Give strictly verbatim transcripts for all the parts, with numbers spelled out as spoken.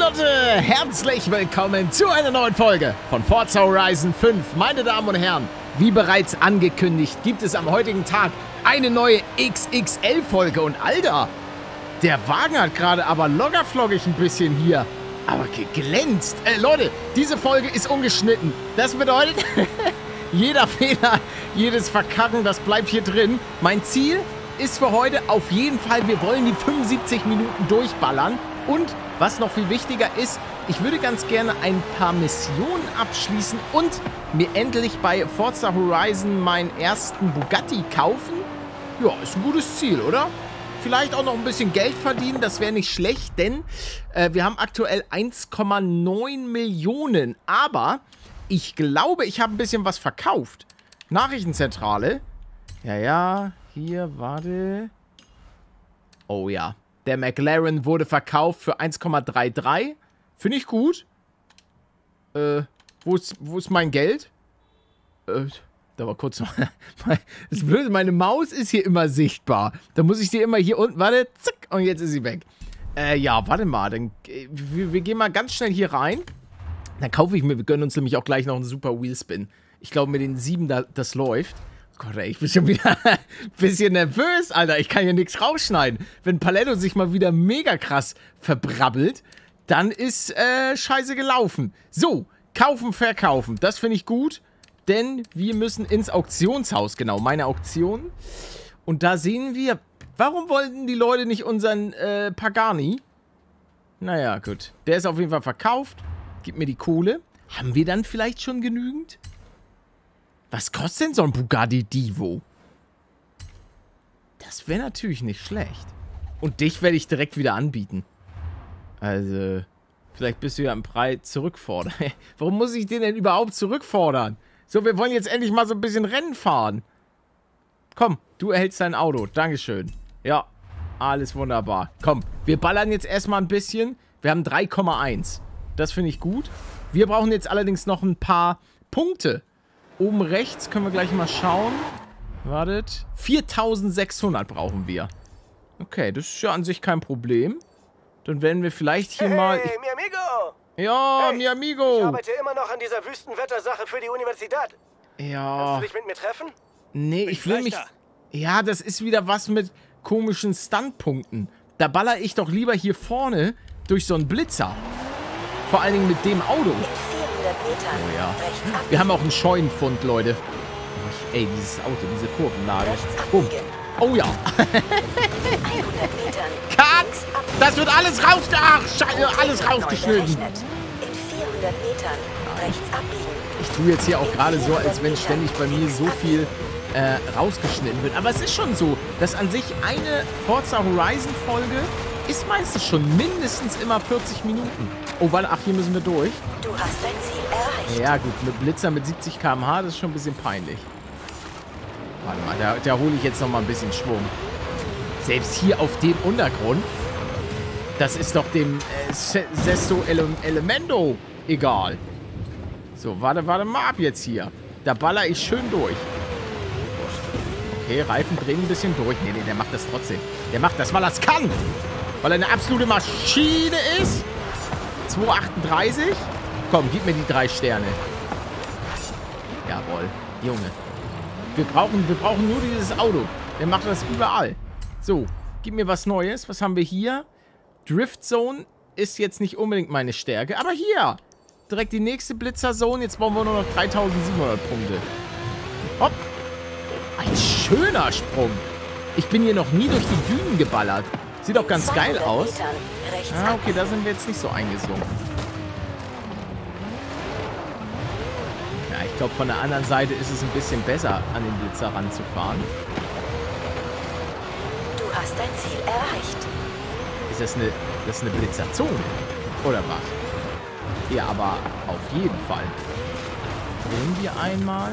Leute, herzlich willkommen zu einer neuen Folge von Forza Horizon fünf. Meine Damen und Herren, wie bereits angekündigt, gibt es am heutigen Tag eine neue X X L-Folge. Und Alter, der Wagen hat gerade aber loggerfloggig ein bisschen hier, aber geglänzt. Äh, Leute, diese Folge ist ungeschnitten. Das bedeutet, jeder Fehler, jedes Verkacken, das bleibt hier drin. Mein Ziel ist für heute auf jeden Fall, wir wollen die fünfundsiebzig Minuten durchballern. Und was noch viel wichtiger ist, ich würde ganz gerne ein paar Missionen abschließen und mir endlich bei Forza Horizon meinen ersten Bugatti kaufen. Ja, ist ein gutes Ziel, oder? Vielleicht auch noch ein bisschen Geld verdienen, das wäre nicht schlecht, denn äh, wir haben aktuell eins Komma neun Millionen. Aber ich glaube, ich habe ein bisschen was verkauft. Nachrichtenzentrale. Ja, ja, hier, warte. Oh ja. Der McLaren wurde verkauft für eins Komma dreiunddreißig. Finde ich gut. Äh, wo ist, wo ist mein Geld? Äh, da war kurz noch. Das Blöde, meine Maus ist hier immer sichtbar. Da muss ich sie immer hier unten, warte, zack, und jetzt ist sie weg. Äh, ja, warte mal, dann, wir, wir gehen mal ganz schnell hier rein. Dann kaufe ich mir, wir gönnen uns nämlich auch gleich noch einen super Wheelspin. Ich glaube, mit den sieben, da, das läuft. Gott, ey, ich bin schon wieder ein bisschen nervös, Alter. Ich kann hier nichts rausschneiden. Wenn Paletto sich mal wieder mega krass verbrabbelt, dann ist äh, scheiße gelaufen. So, kaufen, verkaufen. Das finde ich gut, denn wir müssen ins Auktionshaus. Genau, meine Auktion. Und da sehen wir, warum wollten die Leute nicht unseren äh, Pagani? Naja, gut. Der ist auf jeden Fall verkauft. Gib mir die Kohle. Haben wir dann vielleicht schon genügend? Was kostet denn so ein Bugatti Divo? Das wäre natürlich nicht schlecht. Und dich werde ich direkt wieder anbieten. Also, vielleicht bist du ja im Preis zurückfordern. Warum muss ich den denn überhaupt zurückfordern? So, wir wollen jetzt endlich mal so ein bisschen Rennen fahren. Komm, du erhältst dein Auto. Dankeschön. Ja, alles wunderbar. Komm, wir ballern jetzt erstmal ein bisschen. Wir haben drei Komma eins. Das finde ich gut. Wir brauchen jetzt allerdings noch ein paar Punkte. Oben rechts können wir gleich mal schauen. Wartet. viertausendsechshundert brauchen wir. Okay, das ist ja an sich kein Problem. Dann werden wir vielleicht hier hey, mal... Hey, mi amigo! Ja, hey, mi amigo! Ich arbeite immer noch an dieser Wüstenwettersache für die Universität. Ja... Kannst du dich mit mir treffen? Nee, ich will mich... Ja, das ist wieder was mit komischen Standpunkten. Da baller ich doch lieber hier vorne durch so einen Blitzer. Vor allen Dingen mit dem Auto. Oh ja. Wir haben auch einen Scheunenfund, Leute. Oh, ey, dieses Auto, diese Kurvenlage. Oh, oh ja. Cut! Das wird alles raus... Ach, Scheiße, alles rausgeschnitten. Ich tue jetzt hier auch gerade so, als wenn ständig bei mir so viel äh, rausgeschnitten wird. Aber es ist schon so, dass an sich eine Forza Horizon Folge ist meistens schon mindestens immer vierzig Minuten. Oh, warte, ach, hier müssen wir durch. Du hast dein Ziel erreicht. Ja, gut, mit Blitzer mit siebzig Kilometer pro Stunde, das ist schon ein bisschen peinlich. Warte mal, da, da hole ich jetzt noch mal ein bisschen Schwung. Selbst hier auf dem Untergrund, das ist doch dem äh, Sesto Ele Elemento egal. So, warte, warte mal ab jetzt hier. Da baller ich schön durch. Okay, Reifen drehen ein bisschen durch. Nee, nee, der macht das trotzdem. Der macht das, weil er es kann. Weil er eine absolute Maschine ist. zwei achtunddreißig. Komm, gib mir die drei Sterne. Jawohl. Junge. Wir brauchen, wir brauchen nur dieses Auto. Der macht das überall. So, gib mir was Neues. Was haben wir hier? Drift Zone ist jetzt nicht unbedingt meine Stärke. Aber hier. Direkt die nächste Blitzer Zone. Jetzt brauchen wir nur noch dreitausendsiebenhundert Punkte. Hopp. Ein schöner Sprung. Ich bin hier noch nie durch die Dünen geballert. Sieht doch ganz geil aus. Ah, okay, da sind wir jetzt nicht so eingesungen. Ja, ich glaube, von der anderen Seite ist es ein bisschen besser, an den Blitzer ranzufahren. Du hast dein Ziel erreicht. Ist das eine, das ist eine Blitzerzone? Oder was? Ja, aber auf jeden Fall. Drehen wir einmal.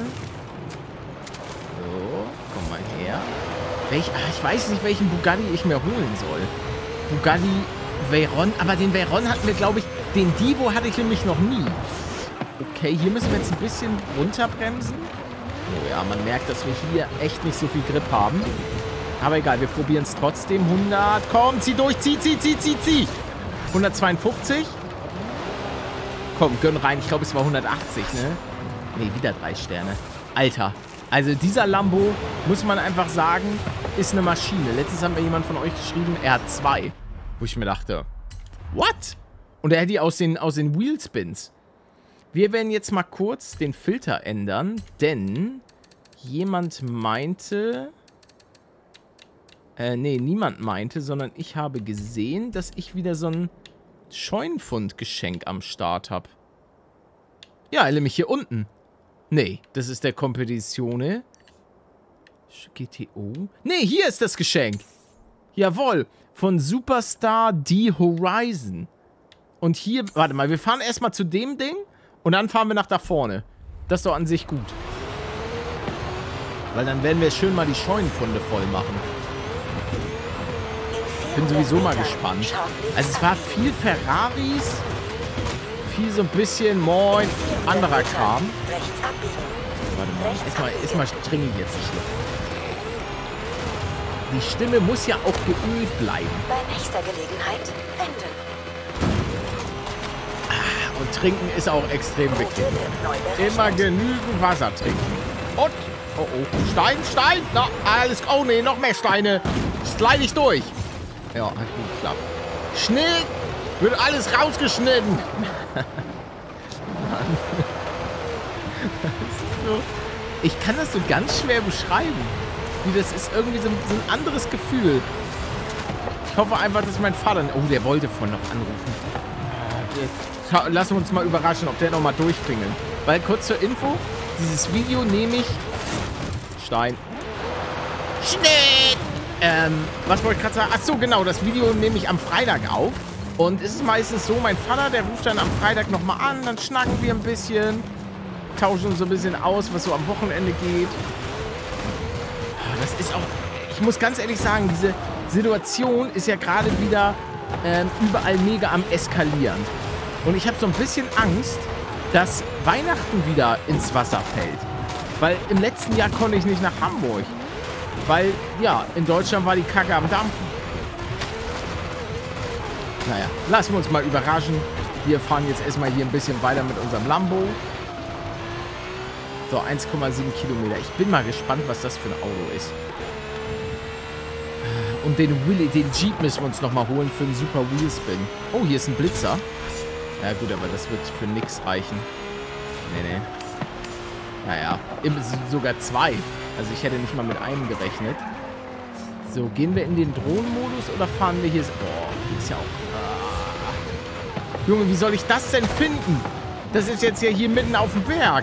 So, komm mal her. Welch, ach, ich weiß nicht, welchen Bugatti ich mir holen soll. Bugatti Veyron. Aber den Veyron hatten wir, glaube ich, den Divo hatte ich nämlich noch nie. Okay, hier müssen wir jetzt ein bisschen runterbremsen. Oh ja, man merkt, dass wir hier echt nicht so viel Grip haben. Aber egal, wir probieren es trotzdem. hundert. Komm, zieh durch. Zieh, zieh, zieh, zieh, zieh. hundertzweiundfünfzig. Komm, gönn rein. Ich glaube, es war hundertachtzig, ne? Ne, wieder drei Sterne. Alter. Also dieser Lambo, muss man einfach sagen, ist eine Maschine. Letztens hat mir jemand von euch geschrieben, er hat zwei. Wo ich mir dachte, what? Und er hat die aus den, aus den Wheelspins. Wir werden jetzt mal kurz den Filter ändern, denn jemand meinte... Äh, nee, niemand meinte, sondern ich habe gesehen, dass ich wieder so ein Scheunenfundgeschenk am Start habe. Ja, nämlich hier unten. Nee, das ist der Competizione. G T O. Nee, hier ist das Geschenk. Jawohl. Von Superstar D Horizon. Und hier, warte mal, wir fahren erstmal zu dem Ding und dann fahren wir nach da vorne. Das ist doch an sich gut. Weil dann werden wir schön mal die Scheunenfunde voll machen. Ich bin sowieso mal gespannt. Also es war viel Ferraris, viel so ein bisschen, moin, anderer Kram. Warte mal, erstmal, erstmal trinke ich jetzt die Schluck. Die Stimme muss ja auch geölt bleiben. Bei nächster Gelegenheit wenden. Ah, und trinken ist auch extrem wichtig. Immer genügend Wasser trinken. Und, oh oh, Stein, Stein, na, alles, oh nee, noch mehr Steine. Slide ich durch. Ja, hat gut geklappt. Schnitt, wird alles rausgeschnitten. Mann. Das ist so, ich kann das so ganz schwer beschreiben. Wie das ist irgendwie so, so ein anderes Gefühl. Ich hoffe einfach, dass mein Vater... Oh, der wollte von noch anrufen. Lassen wir uns mal überraschen, ob der nochmal durchklingelt. Weil, kurz zur Info, dieses Video nehme ich... Stein. Schnitt! Ähm, was wollte ich gerade sagen? Achso, genau, das Video nehme ich am Freitag auf. Und es ist meistens so, mein Vater, der ruft dann am Freitag nochmal an, dann schnacken wir ein bisschen, tauschen uns so ein bisschen aus, was so am Wochenende geht. Das ist auch, ich muss ganz ehrlich sagen, diese Situation ist ja gerade wieder ähm, überall mega am Eskalieren. Und ich habe so ein bisschen Angst, dass Weihnachten wieder ins Wasser fällt. Weil im letzten Jahr konnte ich nicht nach Hamburg. Weil, ja, in Deutschland war die Kacke am Dampfen. Naja, lassen wir uns mal überraschen. Wir fahren jetzt erstmal hier ein bisschen weiter mit unserem Lambo. So, eins Komma sieben Kilometer. Ich bin mal gespannt, was das für ein Auto ist. Und den, Willy, den Jeep müssen wir uns nochmal holen für einen super Wheelspin. Oh, hier ist ein Blitzer. Ja gut, aber das wird für nix reichen. Nee, nee. Naja, sogar zwei. Also ich hätte nicht mal mit einem gerechnet. So, gehen wir in den Drohnenmodus oder fahren wir hier... Boah, hier ist ja auch... Ah. Junge, wie soll ich das denn finden? Das ist jetzt ja hier mitten auf dem Berg.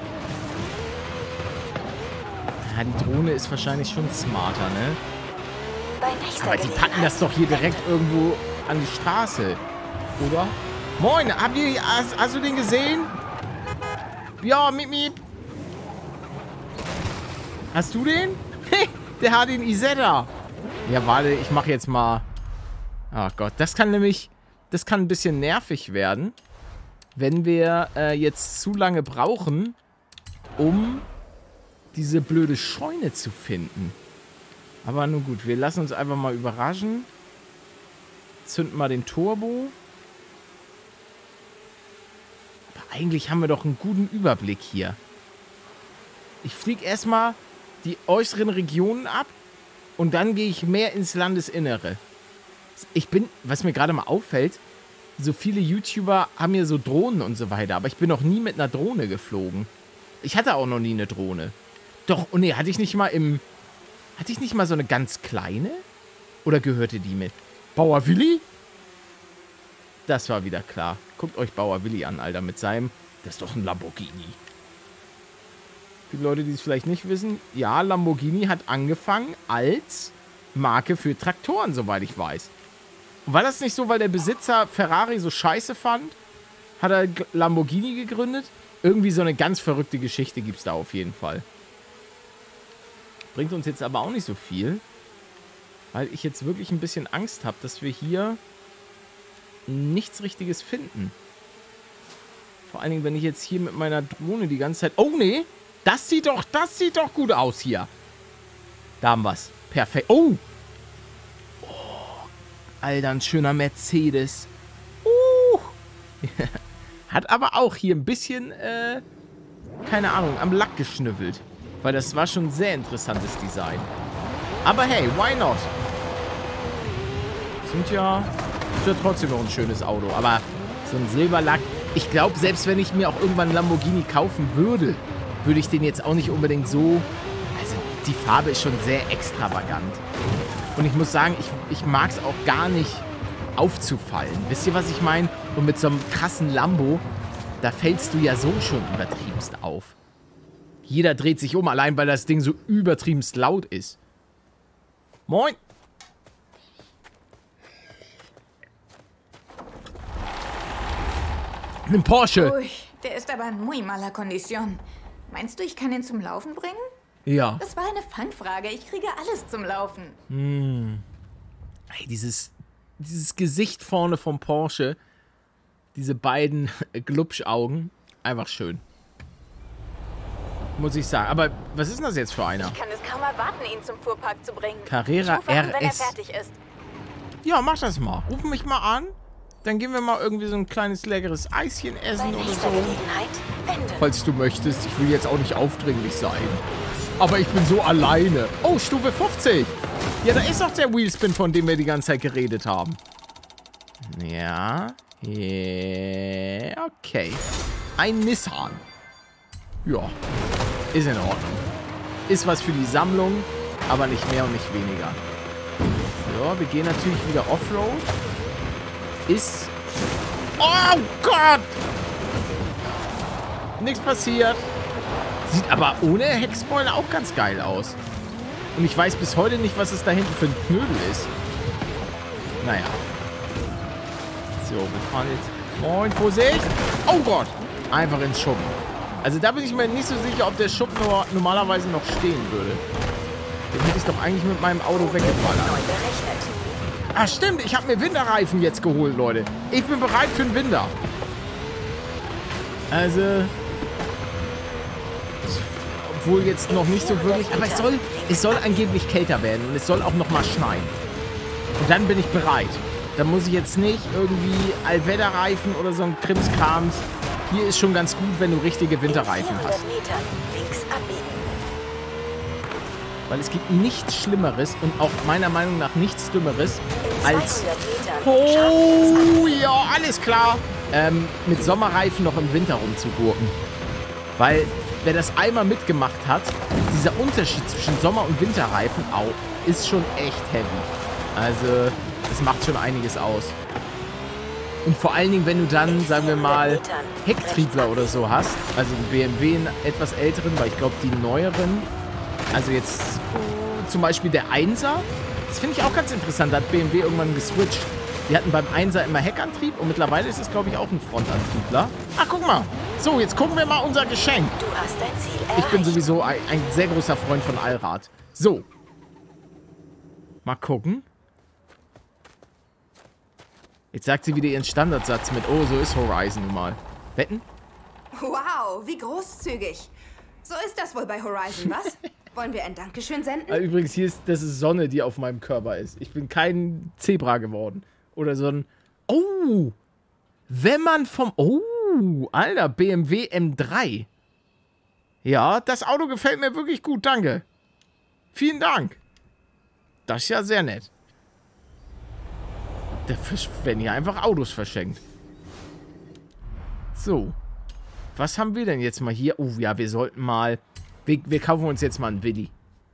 Ja, die Drohne ist wahrscheinlich schon smarter, ne? Aber die packen das doch hier direkt irgendwo an die Straße. Oder? Moin, habt ihr, hast, hast du den gesehen? Ja, miep, miep. Hast du den? Der hat den Isetta. Ja, warte, ich mache jetzt mal... Ach Gott, das kann nämlich... Das kann ein bisschen nervig werden, wenn wir äh, jetzt zu lange brauchen, um diese blöde Scheune zu finden. Aber nun gut, wir lassen uns einfach mal überraschen. Zünden mal den Turbo. Aber eigentlich haben wir doch einen guten Überblick hier. Ich fliege erstmal die äußeren Regionen ab und dann gehe ich mehr ins Landesinnere. Ich bin, was mir gerade mal auffällt, so viele YouTuber haben ja so Drohnen und so weiter, aber ich bin noch nie mit einer Drohne geflogen. Ich hatte auch noch nie eine Drohne. Doch, oh nee, hatte ich nicht mal im... Hatte ich nicht mal so eine ganz kleine? Oder gehörte die mit? Bauer Willi? Das war wieder klar. Guckt euch Bauer Willi an, Alter, mit seinem... Das ist doch ein Lamborghini. Für die Leute, die es vielleicht nicht wissen, ja, Lamborghini hat angefangen als Marke für Traktoren, soweit ich weiß. Und war das nicht so, weil der Besitzer Ferrari so scheiße fand, hat er Lamborghini gegründet? Irgendwie so eine ganz verrückte Geschichte gibt es da auf jeden Fall. Bringt uns jetzt aber auch nicht so viel, weil ich jetzt wirklich ein bisschen Angst habe, dass wir hier nichts Richtiges finden. Vor allen Dingen, wenn ich jetzt hier mit meiner Drohne die ganze Zeit... Oh, nee! Das sieht doch, das sieht doch gut aus hier. Da haben wir es. Perfekt. Oh! Oh! Alter, ein schöner Mercedes. Uh! Hat aber auch hier ein bisschen, äh, keine Ahnung, am Lack geschnüffelt. Weil das war schon ein sehr interessantes Design. Aber hey, why not? Sind ja, ist ja trotzdem noch ein schönes Auto. Aber so ein Silberlack, ich glaube, selbst wenn ich mir auch irgendwann einen Lamborghini kaufen würde, würde ich den jetzt auch nicht unbedingt so... Also die Farbe ist schon sehr extravagant. Und ich muss sagen, ich, ich mag es auch gar nicht aufzufallen. Wisst ihr, was ich meine? Und mit so einem krassen Lambo, da fällst du ja so schon übertriebenst auf. Jeder dreht sich um, allein weil das Ding so übertriebenst laut ist. Moin! Ein Porsche. Ui, der ist aber in muy mala Kondition. Meinst du, ich kann ihn zum Laufen bringen? Ja. Das war eine Fangfrage. Ich kriege alles zum Laufen. Hm. Hey, dieses, dieses Gesicht vorne vom Porsche. Diese beiden Glubschaugen. Einfach schön. Muss ich sagen. Aber was ist denn das jetzt für einer? Ich kann es kaum erwarten, ihn zum Fuhrpark zu bringen. Carrera Ich rufe an, wenn er R S. fertig ist. Ja, mach das mal. Ruf mich mal an. Dann gehen wir mal irgendwie so ein kleines leckeres Eischen essen Bei oder nächster so. Gelegenheit wenden. Falls du möchtest. Ich will jetzt auch nicht aufdringlich sein. Aber ich bin so alleine. Oh, Stufe fünfzig. Ja, da ist doch der Wheelspin, von dem wir die ganze Zeit geredet haben. Ja. Yeah, okay. Ein Nissan. Ja. Ist in Ordnung. Ist was für die Sammlung, aber nicht mehr und nicht weniger. So, wir gehen natürlich wieder Offroad. Ist... Oh Gott! Nichts passiert. Sieht aber ohne Heckspoiler auch ganz geil aus. Und ich weiß bis heute nicht, was es da hinten für ein Knödel ist. Naja. So, wir fahren jetzt... Moin, Vorsicht! Oh Gott! Einfach ins Schuppen. Also da bin ich mir nicht so sicher, ob der Schuppen nur normalerweise noch stehen würde. Den hätte ich doch eigentlich mit meinem Auto weggeballert. Neu berechnet. Ah, stimmt. Ich habe mir Winterreifen jetzt geholt, Leute. Ich bin bereit für den Winter. Also... Obwohl jetzt noch nicht so wirklich... Aber es soll, es soll angeblich kälter werden. Und es soll auch noch mal schneien. Und dann bin ich bereit. Dann muss ich jetzt nicht irgendwie Allwetterreifen oder so ein Krimskrams. Hier ist schon ganz gut, wenn du richtige Winterreifen hast. vierhundert Metern links abbiegen. Weil es gibt nichts Schlimmeres und auch meiner Meinung nach nichts Dümmeres In als... zweihundert Metern Oh, ja, alles klar. Ähm, mit Sommerreifen noch im Winter rumzugurken. Weil, wer das einmal mitgemacht hat, dieser Unterschied zwischen Sommer- und Winterreifen auch, ist schon echt heavy. Also, das macht schon einiges aus. Und vor allen Dingen, wenn du dann, sagen wir mal, Hecktriebler oder so hast, also einen B M W, einen etwas älteren, weil ich glaube, die neueren, also jetzt oh, zum Beispiel der Einser, das finde ich auch ganz interessant, da hat B M W irgendwann geswitcht. Die hatten beim Einser immer Heckantrieb und mittlerweile ist es, glaube ich, auch ein Frontantriebler. Ach, guck mal. So, jetzt gucken wir mal unser Geschenk. Du hast dein Ziel erreicht. Ich bin sowieso ein, ein sehr großer Freund von Allrad. So. Mal gucken. Jetzt sagt sie wieder ihren Standardsatz mit, oh, so ist Horizon nun mal. Wetten? Wow, wie großzügig. So ist das wohl bei Horizon, was? Wollen wir ein Dankeschön senden? Ah, übrigens, hier ist, das ist Sonne, die auf meinem Körper ist. Ich bin kein Zebra geworden. Oder so ein... Oh! Wenn man vom... Oh! Alter, B M W M drei. Ja, das Auto gefällt mir wirklich gut, danke. Vielen Dank. Das ist ja sehr nett. Da werden hier einfach Autos verschenkt. So. Was haben wir denn jetzt mal hier? Oh ja, wir sollten mal... Wir, wir kaufen uns jetzt mal einen Willi.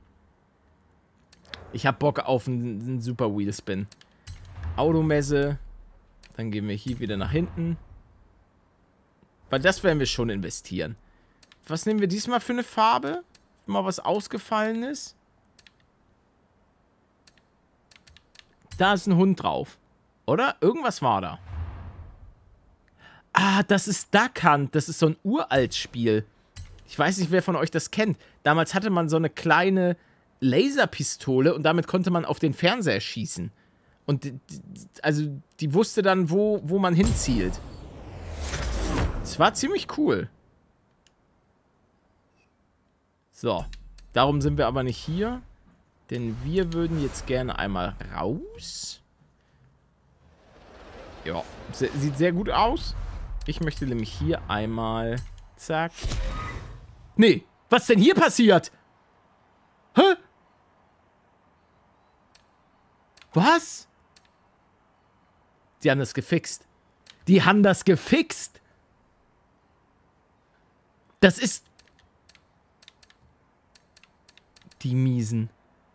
Ich hab Bock auf einen, einen Super Wheelspin. Automesse. Dann gehen wir hier wieder nach hinten. Weil das werden wir schon investieren. Was nehmen wir diesmal für eine Farbe? Mal was Ausgefallenes. Da ist ein Hund drauf. Oder? Irgendwas war da. Ah, das ist Duck Hunt. Das ist so ein uralt Spiel. Ich weiß nicht, wer von euch das kennt. Damals hatte man so eine kleine Laserpistole und damit konnte man auf den Fernseher schießen. Und die, also die wusste dann, wo, wo man hinzielt. Es war ziemlich cool. So. Darum sind wir aber nicht hier. Denn wir würden jetzt gerne einmal raus. Ja, sieht sehr gut aus. Ich möchte nämlich hier einmal... Zack. Nee, was denn hier passiert? Hä? Was? Die haben das gefixt. Die haben das gefixt. Das ist... Die Miesen.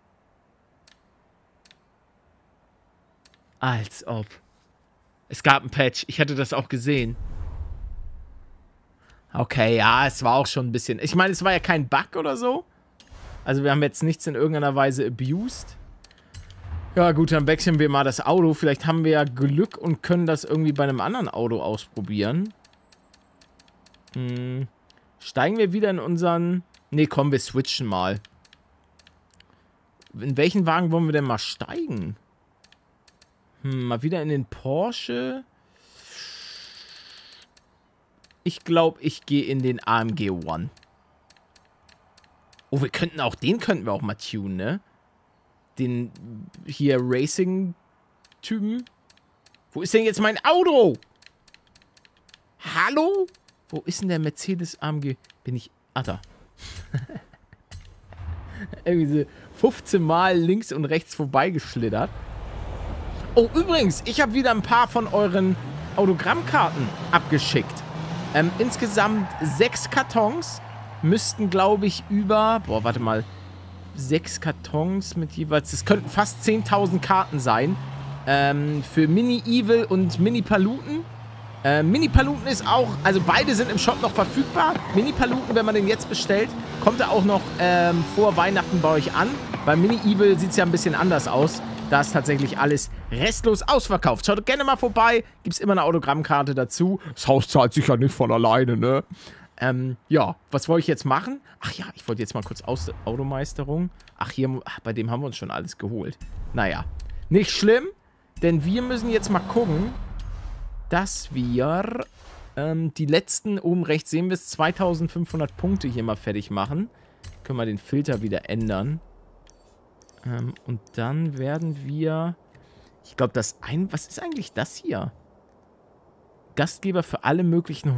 Als ob. Es gab ein Patch. Ich hatte das auch gesehen. Okay, ja, es war auch schon ein bisschen... Ich meine, es war ja kein Bug oder so. Also wir haben jetzt nichts in irgendeiner Weise abused. Ja gut, dann wechseln wir mal das Auto. Vielleicht haben wir ja Glück und können das irgendwie bei einem anderen Auto ausprobieren. Hm. Steigen wir wieder in unseren... Nee, komm, wir switchen mal. In welchen Wagen wollen wir denn mal steigen? Hm, mal wieder in den Porsche. Ich glaube, ich gehe in den A M G One. Oh, wir könnten auch, den könnten wir auch mal tunen, ne? Den hier Racing-Typen. Wo ist denn jetzt mein Auto? Hallo? Wo ist denn der Mercedes A M G? Bin ich... Ah, da. Irgendwie so fünfzehn Mal links und rechts vorbeigeschlittert. Oh, übrigens, ich habe wieder ein paar von euren Autogrammkarten abgeschickt. Ähm, insgesamt sechs Kartons müssten, glaube ich, über... Boah, warte mal. Sechs Kartons mit jeweils... Das könnten fast zehntausend Karten sein. Ähm, für Mini-Evil und Mini-Paluten. Äh, Mini-Paluten ist auch... Also beide sind im Shop noch verfügbar. Mini-Paluten, wenn man den jetzt bestellt, kommt er auch noch ähm, vor Weihnachten bei euch an. Bei Mini-Evil sieht es ja ein bisschen anders aus. Da ist tatsächlich alles restlos ausverkauft. Schaut gerne mal vorbei. Gibt es immer eine Autogrammkarte dazu. Das Haus zahlt sich ja nicht von alleine, ne? Ähm, ja, was wollte ich jetzt machen? Ach ja, ich wollte jetzt mal kurz Aus Automeisterung. Ach, hier, ach, bei dem haben wir uns schon alles geholt. Naja, nicht schlimm, denn wir müssen jetzt mal gucken, dass wir ähm, die letzten, oben rechts sehen wir es, zweitausendfünfhundert Punkte hier mal fertig machen. Können wir den Filter wieder ändern. Ähm, und dann werden wir... Ich glaube, das ein... Was ist eigentlich das hier? Gastgeber für alle möglichen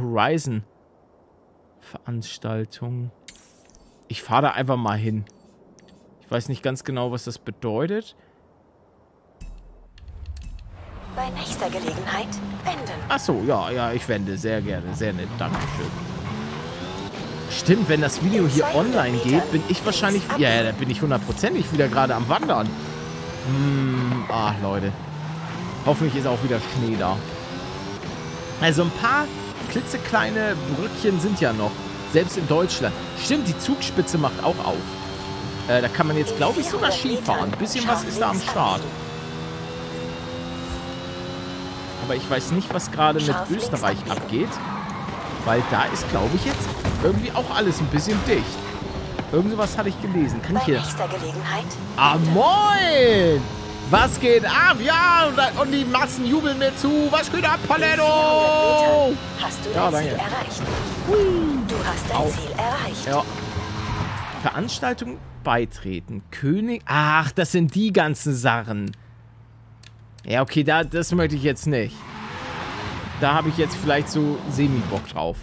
Horizon-Veranstaltungen. Ich fahre da einfach mal hin. Ich weiß nicht ganz genau, was das bedeutet. Bei nächster Gelegenheit wenden. Achso, ja, ja, ich wende. Sehr gerne. Sehr nett. Dankeschön. Stimmt, wenn das Video hier online geht, bin ich wahrscheinlich... Ja, ja, da bin ich hundertprozentig wieder gerade am Wandern. Hm, ach, Leute. Hoffentlich ist auch wieder Schnee da. Also ein paar klitzekleine Brückchen sind ja noch. Selbst in Deutschland. Stimmt, die Zugspitze macht auch auf. Äh, da kann man jetzt, glaube ich, sogar Ski fahren. Ein bisschen was ist da am Start. Aber ich weiß nicht, was gerade mit Österreich abgeht. Weil da ist, glaube ich, jetzt irgendwie auch alles ein bisschen dicht. Irgend sowas hatte ich gelesen. Kann ich hier... Bei nächster Gelegenheit. Ah, moin! Was geht ab? Ja, und, und die Massen jubeln mir zu. Was geht ab, Paletto? Hast du Ja, dein danke. Ziel erreicht? Du hast dein Au. Ziel erreicht. Ja. Veranstaltung beitreten. König... Ach, das sind die ganzen Sachen. Ja, okay, da, das möchte ich jetzt nicht. Da habe ich jetzt vielleicht so Semi-Bock drauf.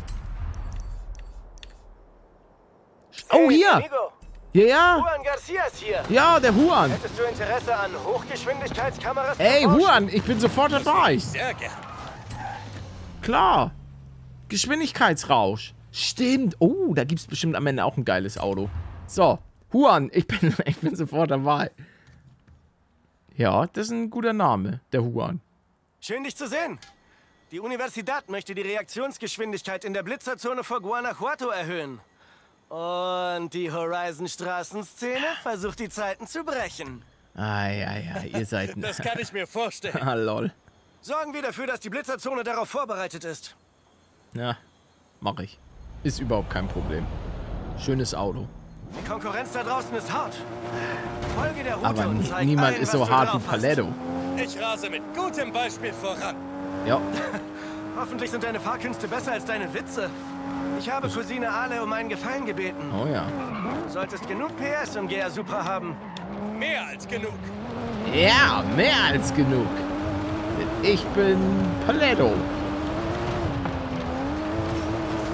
Oh, Hey, hier! Amigo, Ja, ja! Juan Garcia ist hier. Ja, der Juan! Hättest du Interesse an Hochgeschwindigkeitskameras? für Ey, Porsche? Juan, ich bin sofort dabei! Sehr gern. Klar! Geschwindigkeitsrausch. Stimmt. Oh, da gibt es bestimmt am Ende auch ein geiles Auto. So, Juan, ich bin, ich bin sofort dabei. Ja, das ist ein guter Name, der Juan. Schön, dich zu sehen. Die Universidad möchte die Reaktionsgeschwindigkeit in der Blitzerzone vor Guanajuato erhöhen. Und die Horizon-Straßenszene versucht, die Zeiten zu brechen. Ah, ja, ja, ihr seid... Das kann ich mir vorstellen. Ah, lol. Sorgen wir dafür, dass die Blitzerzone darauf vorbereitet ist. Ja, mach ich. Ist überhaupt kein Problem. Schönes Auto. Die Konkurrenz da draußen ist hart. Folge der Route Aber und nie- zeig niemand allen, ist was so du hart wie drauf hast. Paletto. Ich rase mit gutem Beispiel voran. Ja. Hoffentlich sind deine Fahrkünste besser als deine Witze. Ich habe Cousine Ale um einen Gefallen gebeten. Oh ja. Du solltest genug P S im G R Supra haben. Mehr als genug. Ja, mehr als genug. Ich bin Paletto.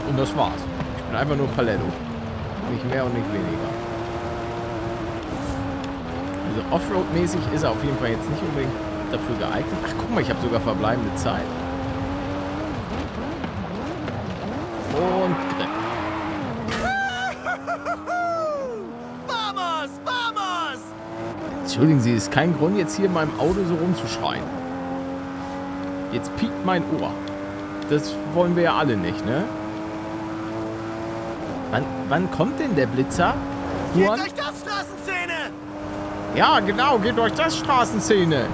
Und das war's. Ich bin einfach nur Paletto. Nicht mehr und nicht weniger. Also Offroad-mäßig ist er auf jeden Fall jetzt nicht unbedingt dafür geeignet. Ach, guck mal, ich habe sogar verbleibende Zeit. Und Grip. Vamos, vamos! Entschuldigen Sie, ist kein Grund, jetzt hier in meinem Auto so rumzuschreien. Jetzt piekt mein Ohr. Das wollen wir ja alle nicht, ne? Wann, wann kommt denn der Blitzer? Geht Juan? durch das Straßenszene! Ja, genau, geht durch das Straßenszene.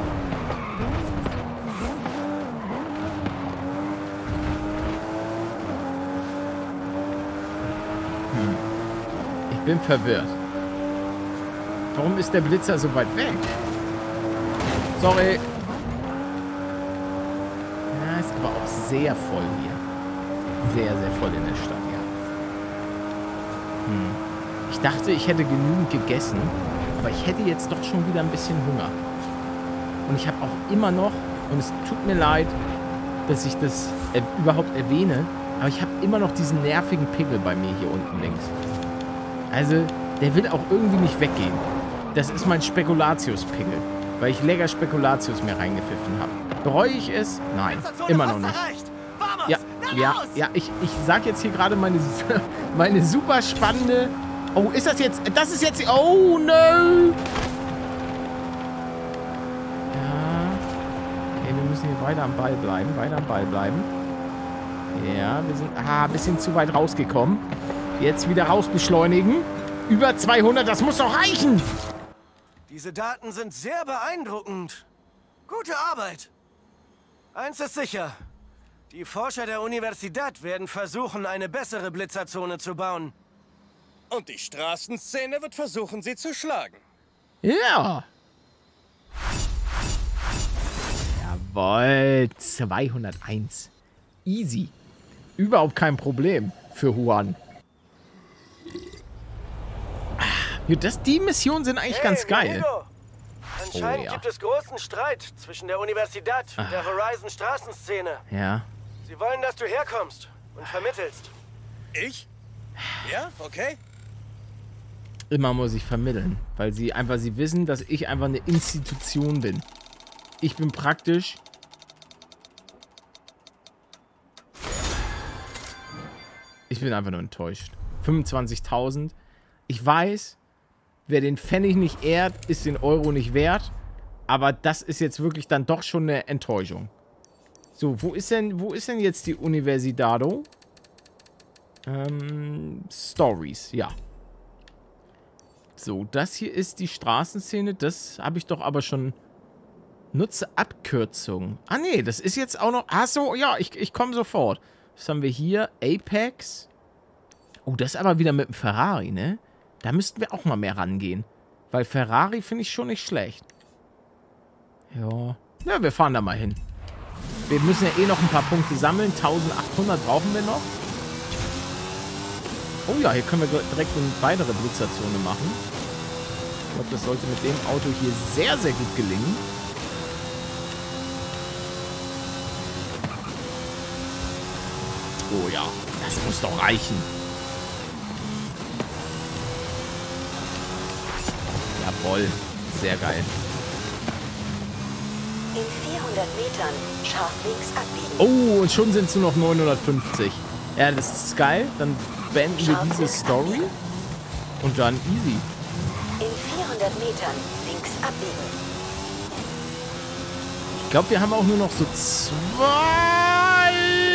Hm. Ich bin verwirrt. Warum ist der Blitzer so weit weg? Sorry. Ja, ist aber auch sehr voll hier. Sehr, sehr voll in der Stadt, ja. Hm. Ich dachte, ich hätte genügend gegessen, aber ich hätte jetzt doch schon wieder ein bisschen Hunger. Und ich habe auch immer noch, und es tut mir leid, dass ich das äh, überhaupt erwähne, aber ich habe immer noch diesen nervigen Pickel bei mir hier unten links. Also, der will auch irgendwie nicht weggehen. Das ist mein Spekulatius-Pickel, weil ich lecker Spekulatius mir reingepfiffen habe. Bereue ich es? Nein, immer noch nicht. Ja, ja, ja, ich, ich sag jetzt hier gerade meine, meine super spannende... Oh, ist das jetzt... Das ist jetzt... Oh, no! Ja. Okay, wir müssen hier weiter am Ball bleiben. Weiter am Ball bleiben. Ja, wir sind... Ah, ein bisschen zu weit rausgekommen. Jetzt wieder raus beschleunigen. Über zweihundert, das muss doch reichen! Diese Daten sind sehr beeindruckend. Gute Arbeit. Eins ist sicher. Die Forscher der Universität werden versuchen, eine bessere Blitzerzone zu bauen. Und die Straßenszene wird versuchen, sie zu schlagen. Ja. Jawohl. zweihunderteins. Easy. Überhaupt kein Problem für Juan. Ja, das, die Missionen sind eigentlich Hey, ganz geil. Amigo. Anscheinend Oh, ja. gibt es großen Streit zwischen der Universität und der Horizon-Straßenszene. Ja. Sie wollen, dass du herkommst und vermittelst. Ich? Ja, okay. Immer muss ich vermitteln, weil sie einfach, sie wissen, dass ich einfach eine Institution bin. Ich bin praktisch... Ich bin einfach nur enttäuscht. fünfundzwanzigtausend. Ich weiß, wer den Pfennig nicht ehrt, ist den Euro nicht wert. Aber das ist jetzt wirklich dann doch schon eine Enttäuschung. So, wo ist denn, wo ist denn jetzt die Universidado? Ähm, Stories, ja. So, das hier ist die Straßenszene. Das habe ich doch aber schon... Nutze Abkürzung. Ah, nee, das ist jetzt auch noch... Ach so, ja, ich, ich komme sofort. Was haben wir hier? Apex. Oh, das ist aber wieder mit dem Ferrari, ne? Da müssten wir auch mal mehr rangehen. Weil Ferrari finde ich schon nicht schlecht. Ja. Ja, wir fahren da mal hin. Wir müssen ja eh noch ein paar Punkte sammeln. eintausendachthundert brauchen wir noch. Oh ja, hier können wir direkt eine weitere Blitzerzone machen. Ich glaube, das sollte mit dem Auto hier sehr, sehr gut gelingen. Oh ja, das muss doch reichen. Jawohl, sehr geil. In vierhundert Metern scharf links abbiegen. Oh, und schon sind es nur noch neunhundertfünfzig. Ja, das ist geil. Dann beenden wir diese Story. Und dann easy. In vierhundert Metern links abbiegen. Ich glaube, wir haben auch nur noch so zwei.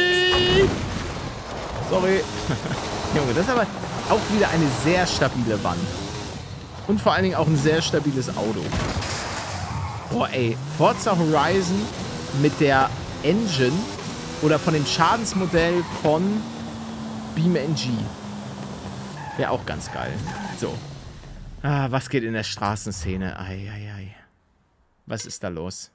Sorry. Junge, das ist aber auch wieder eine sehr stabile Wand. Und vor allen Dingen auch ein sehr stabiles Auto. Boah, ey. Forza Horizon mit der Engine oder von dem Schadensmodell von BeamNG. Wäre auch ganz geil. So. Ah, was geht in der Straßenszene? Ei, ei, ei. Was ist da los?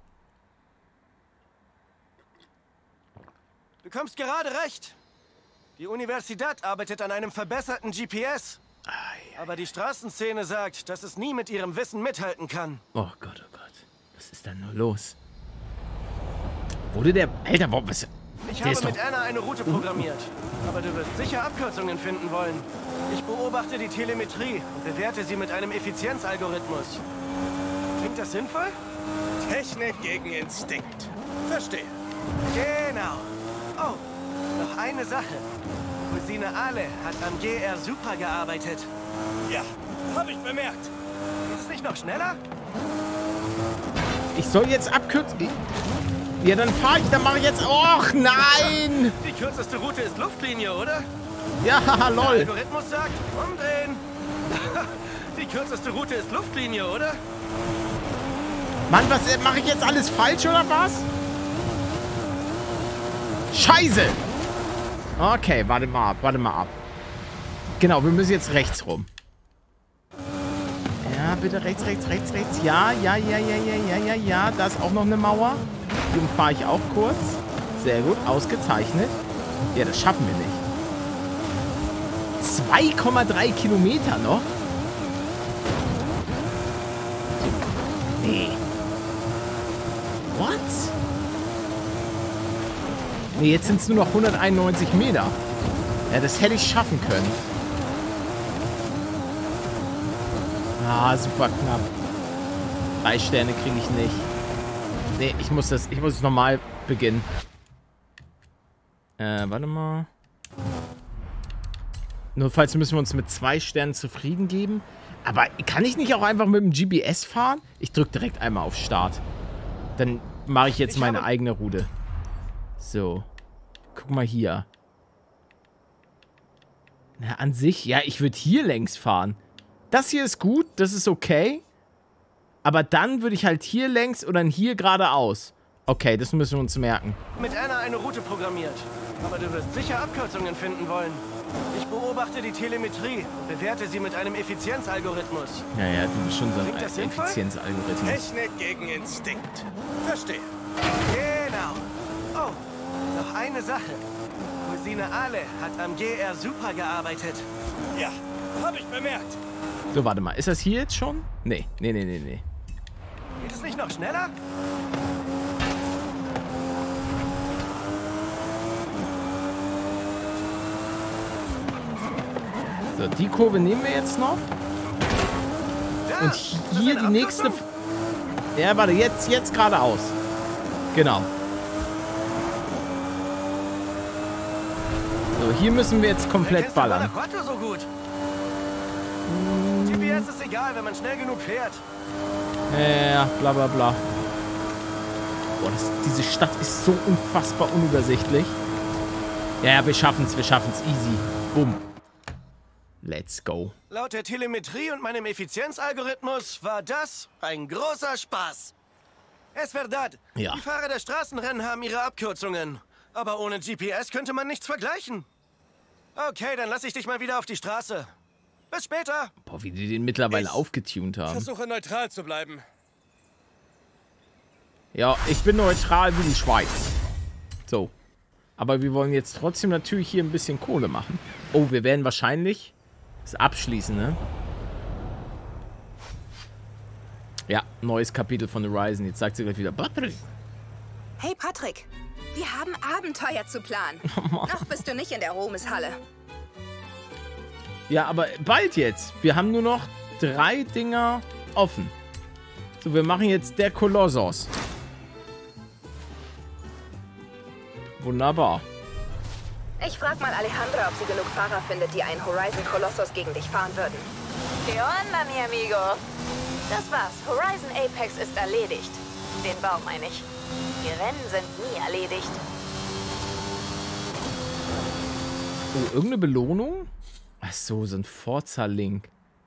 Du kommst gerade recht. Die Universität arbeitet an einem verbesserten G P S. Aber die Straßenszene sagt, dass es nie mit ihrem Wissen mithalten kann. Oh Gott, oh Gott. Was ist da nur los? Wurde der... Alter, was... Ich Der habe ist doch- mit Anna eine Route programmiert. Aber du wirst sicher Abkürzungen finden wollen. Ich beobachte die Telemetrie und bewerte sie mit einem Effizienzalgorithmus. Klingt das sinnvoll? Technik gegen Instinkt. Verstehe. Genau. Oh, noch eine Sache. Cousine Ale hat am G R Super gearbeitet. Ja, habe ich bemerkt. Geht es nicht noch schneller? Ich soll jetzt abkürzen. Ja, dann fahre ich, dann mache ich jetzt... Och, nein! Die kürzeste Route ist Luftlinie, oder? Ja, Der lol. Algorithmus sagt, umdrehen. Die kürzeste Route ist Luftlinie, oder? Mann, was mache ich jetzt alles falsch oder was? Scheiße! Okay, warte mal ab, warte mal ab. Genau, wir müssen jetzt rechts rum. Ja, bitte rechts, rechts, rechts, rechts. Ja, ja, ja, ja, ja, ja, ja, ja. Da ist auch noch eine Mauer. Die umfahre ich auch kurz. Sehr gut, ausgezeichnet. Ja, das schaffen wir nicht. zwei Komma drei Kilometer noch? Nee. What? Nee, jetzt sind es nur noch hunderteinundneunzig Meter. Ja, das hätte ich schaffen können. Ah, super knapp. Drei Sterne kriege ich nicht. Nee, ich muss das, ich muss es normal beginnen. Äh, warte mal. Notfalls müssen wir uns mit zwei Sternen zufrieden geben. Aber kann ich nicht auch einfach mit dem G P S fahren? Ich drücke direkt einmal auf Start. Dann mache ich jetzt meine eigene Route. So. Guck mal hier. Na, an sich, ja, ich würde hier längs fahren. Das hier ist gut, das ist okay. Aber dann würde ich halt hier längs oder hier geradeaus. Okay, das müssen wir uns merken. Mit Anna eine Route programmiert. Aber du wirst sicher Abkürzungen finden wollen. Ich beobachte die Telemetrie und bewerte sie mit einem Effizienzalgorithmus. Ja, ja, du bist schon so Klingt das ein sinnvoll? Effizienzalgorithmus. Technik gegen Instinkt. Verstehe. Genau. Oh, noch eine Sache. Cousine Ale hat am G R Super gearbeitet. Ja, habe ich bemerkt. So, warte mal. Ist das hier jetzt schon? Nee, nee, nee, nee, nee. Geht es nicht noch schneller? So, die Kurve nehmen wir jetzt noch. Da, Und ist das hier eine die nächste... Abkürzung? Ja, warte, jetzt, jetzt geradeaus. Genau. So, hier müssen wir jetzt komplett Kennst du ballern. Guanajuato so gut? G P S ist egal, wenn man schnell genug fährt. Ja, bla bla bla. Boah, das, diese Stadt ist so unfassbar unübersichtlich. Ja, ja, wir schaffen's, wir schaffen's. Easy. Bumm. Let's go. Laut der Telemetrie und meinem Effizienzalgorithmus war das ein großer Spaß. Es verdad. Ja. Die Fahrer der Straßenrennen haben ihre Abkürzungen. Aber ohne G P S könnte man nichts vergleichen. Okay, dann lass ich dich mal wieder auf die Straße. Bis später. Boah, wie die den mittlerweile Ich aufgetunt haben. Versuche neutral zu bleiben. Ja, ich bin neutral wie die Schweiz. So. Aber wir wollen jetzt trotzdem natürlich hier ein bisschen Kohle machen. Oh, wir werden wahrscheinlich das abschließen, ne? Ja, neues Kapitel von Horizon. Jetzt sagt sie gleich wieder, Patrick. Hey Patrick, wir haben Abenteuer zu planen. Noch bist du nicht in der Ruhmeshalle. Ja, aber bald jetzt. Wir haben nur noch drei Dinger offen. So, wir machen jetzt der Kolossos. Wunderbar. Ich frag mal Alejandra, ob sie genug Fahrer findet, die einen Horizon Colossus gegen dich fahren würden. ¿Qué onda, mi amigo? Das war's. Horizon Apex ist erledigt. Den Bau meine ich. Die Rennen sind nie erledigt. Oh, irgendeine Belohnung? Ach so, so ein Forza-Link.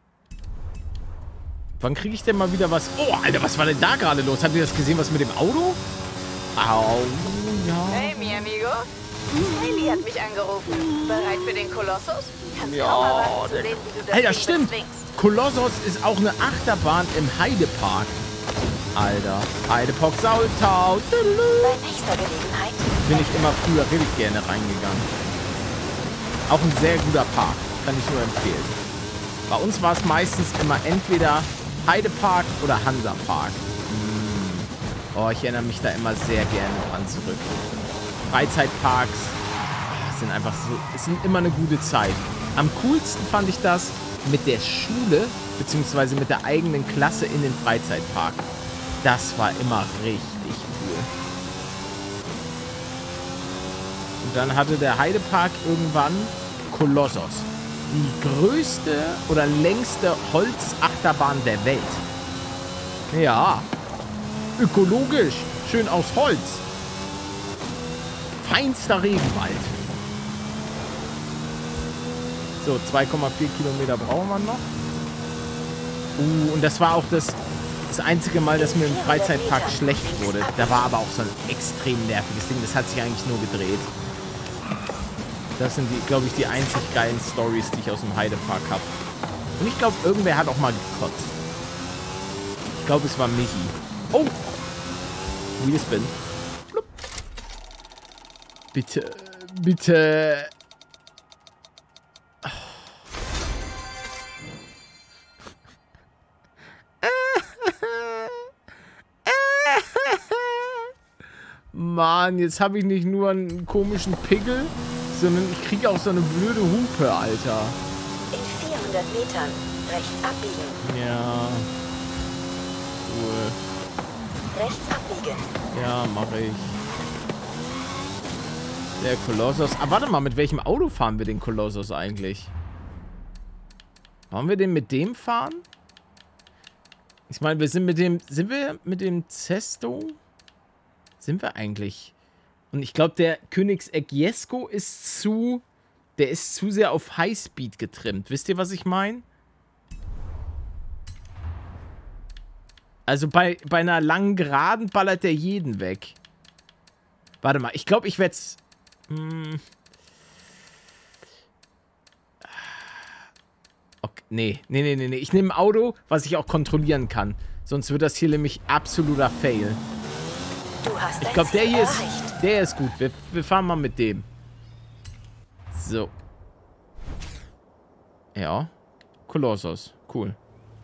Wann kriege ich denn mal wieder was? Oh, Alter, was war denn da gerade los? Habt ihr das gesehen, was mit dem Auto? Au, ja. Hey, mi amigo. Haley hat mich angerufen. Bereit für den Kolossus? Kannst Ja, du auch mal warten zu der- sehen, wie du das Alter, Ding stimmt. bezwingst. Kolossos ist auch eine Achterbahn im Heidepark. Alter, Heidepark Saultau. Bei nächster Gelegenheit. Bin ich immer früher richtig gerne reingegangen. Auch ein sehr guter Park. Kann ich nur empfehlen. Bei uns war es meistens immer entweder Heidepark oder Hansapark. Mm. Oh, ich erinnere mich da immer sehr gerne dran zurück. Freizeitparks sind einfach so, es sind immer eine gute Zeit. Am coolsten fand ich das mit der Schule, beziehungsweise mit der eigenen Klasse in den Freizeitpark. Das war immer richtig cool. Und dann hatte der Heidepark irgendwann Kolossos. Die größte oder längste Holzachterbahn der Welt. Ja. Ökologisch. Schön aus Holz. Feinster Regenwald. So, zwei Komma vier Kilometer brauchen wir noch. Uh, und das war auch das, das einzige Mal, dass mir im Freizeitpark schlecht wurde. Da war aber auch so ein extrem nerviges Ding. Das hat sich eigentlich nur gedreht. Das sind, die, glaube ich, die einzig geilen Stories, die ich aus dem Heidepark habe. Und ich glaube, irgendwer hat auch mal gekotzt. Ich glaube, es war Michi. Oh! Wie es bin. Flupp. Bitte, bitte... Mann, jetzt habe ich nicht nur einen komischen Pickel, sondern ich kriege auch so eine blöde Hupe, Alter. In vierhundert Metern rechts abbiegen. Ja. Cool. Rechts abbiegen. Ja, mache ich. Der Kolossos. Ah, warte mal, mit welchem Auto fahren wir den Kolossos eigentlich? Wollen wir den mit dem fahren? Ich meine, wir sind mit dem... Sind wir mit dem Zesto? Sind wir eigentlich? Und ich glaube, der Königseck Jesko ist zu... Der ist zu sehr auf Highspeed getrimmt. Wisst ihr, was ich meine? Also bei, bei einer langen Geraden ballert der jeden weg. Warte mal, ich glaube, ich werde es... Hm. Okay, nee, nee, nee, nee, nee. Ich nehme ein Auto, was ich auch kontrollieren kann. Sonst wird das hier nämlich absoluter Fail. Du hast Ich glaube, der hier ist, der ist gut. Wir, wir fahren mal mit dem. So. Ja. Kolossos. Cool.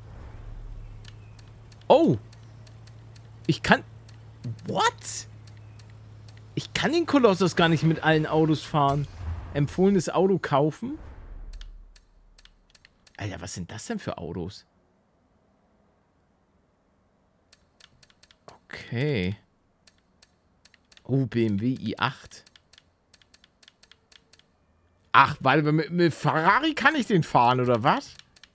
Oh. Ich kann... What? Ich kann den Kolossos gar nicht mit allen Autos fahren. Empfohlenes Auto kaufen? Alter, was sind das denn für Autos? Okay. Oh, B M W i acht. Ach, weil mit, mit Ferrari kann ich den fahren, oder was?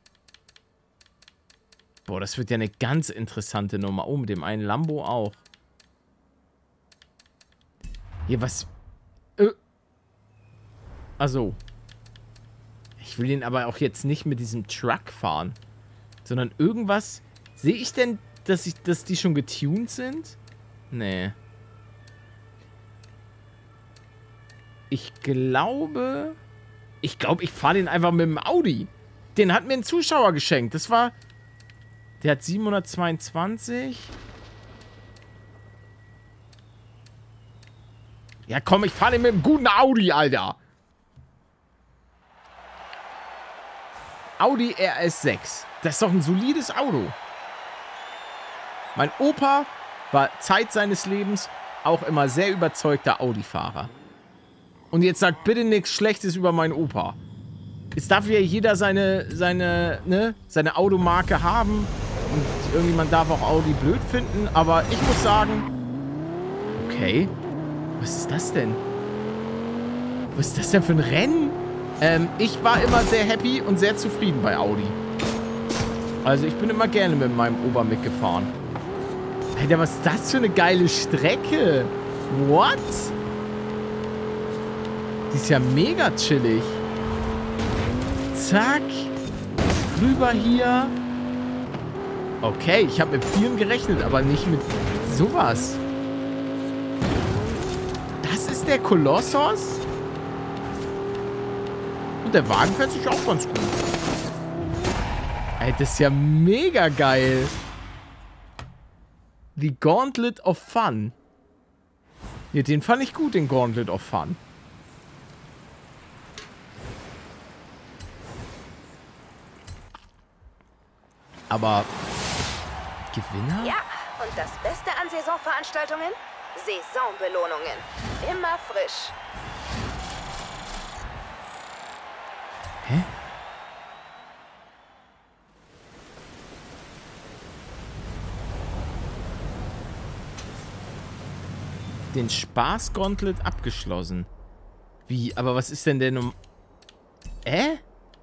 Boah, das wird ja eine ganz interessante Nummer. Oh, mit dem einen Lambo auch. Hier, was... Äh. Also. Ich will den aber auch jetzt nicht mit diesem Truck fahren. Sondern irgendwas... Sehe ich denn, dass, ich, dass die schon getuned sind? Nee. Ich glaube... Ich glaube, ich fahre den einfach mit dem Audi. Den hat mir ein Zuschauer geschenkt. Das war... Der hat siebenhundertzweiundzwanzig. Ja, komm, ich fahre den mit einem guten Audi, Alter. Audi R S sechs. Das ist doch ein solides Auto. Mein Opa war Zeit seines Lebens auch immer sehr überzeugter Audi-Fahrer. Und jetzt sagt bitte nichts Schlechtes über meinen Opa. Es darf ja jeder seine, seine, ne, seine Automarke haben. Und irgendjemand darf auch Audi blöd finden. Aber ich muss sagen... Okay. Was ist das denn? Was ist das denn für ein Rennen? Ähm, ich war immer sehr happy und sehr zufrieden bei Audi. Also ich bin immer gerne mit meinem Opa mitgefahren. Alter, was ist das für eine geile Strecke? What? Die ist ja mega chillig. Zack. Rüber hier. Okay, ich habe mit vielen gerechnet, aber nicht mit sowas. Das ist der Kolossos? Und der Wagen fährt sich auch ganz gut. Ey, das ist ja mega geil. The Gauntlet of Fun. Ja, den fand ich gut, den Gauntlet of Fun. Aber Gewinner? Ja, und das Beste an Saisonveranstaltungen? Saisonbelohnungen. immer frisch. Hä? Den Spaß-Gauntlet abgeschlossen. Wie? Aber was ist denn denn um... Hä?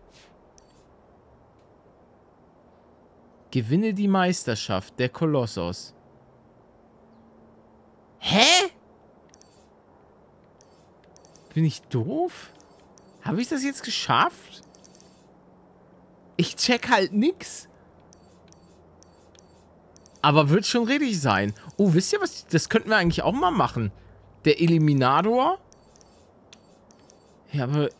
Gewinne die Meisterschaft, der Kolossos. Hä? Bin ich doof? Habe ich das jetzt geschafft? Ich check halt nix. Aber wird schon richtig sein. Oh, wisst ihr was? Das könnten wir eigentlich auch mal machen. Der Eliminator. Ja, aber...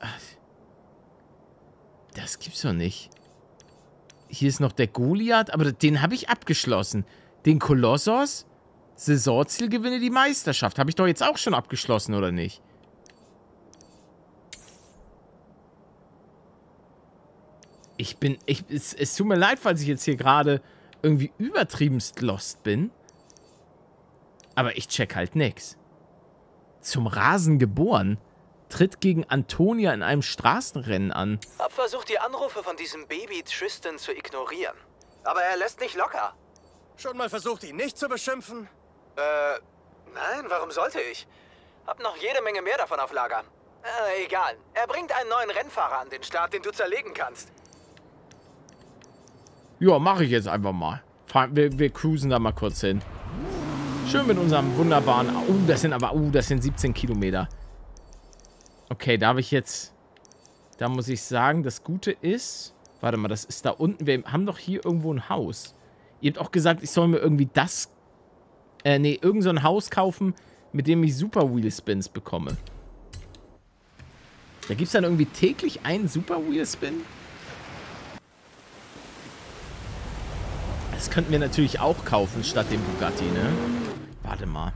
Das gibt's doch nicht. Hier ist noch der Goliath, aber den habe ich abgeschlossen. Den Kolossos. Saisonziel, gewinne die Meisterschaft. Habe ich doch jetzt auch schon abgeschlossen, oder nicht? Ich bin... Ich, es, es tut mir leid, falls ich jetzt hier gerade irgendwie übertriebenst lost bin. Aber ich check halt nix. Zum Rasen geboren. Tritt gegen Antonia in einem Straßenrennen an. Hab versucht, die Anrufe von diesem Baby Tristan zu ignorieren. Aber er lässt nicht locker. Schon mal versucht, ihn nicht zu beschimpfen? Äh, nein, warum sollte ich? Hab noch jede Menge mehr davon auf Lager. Äh, egal. Er bringt einen neuen Rennfahrer an den Start, den du zerlegen kannst. Ja, mache ich jetzt einfach mal. Wir, wir cruisen da mal kurz hin. Schön mit unserem wunderbaren... Oh, das sind aber... Oh, das sind siebzehn Kilometer. Okay, da habe ich jetzt... Da muss ich sagen, das Gute ist... Warte mal, das ist da unten. Wir haben doch hier irgendwo ein Haus. Ihr habt auch gesagt, ich soll mir irgendwie das... Äh, nee, irgend so ein Haus kaufen, mit dem ich Super Wheel Spins bekomme. Da gibt es dann irgendwie täglich einen Super Wheel Spin? Das könnten wir natürlich auch kaufen, statt dem Bugatti, ne? Warte mal.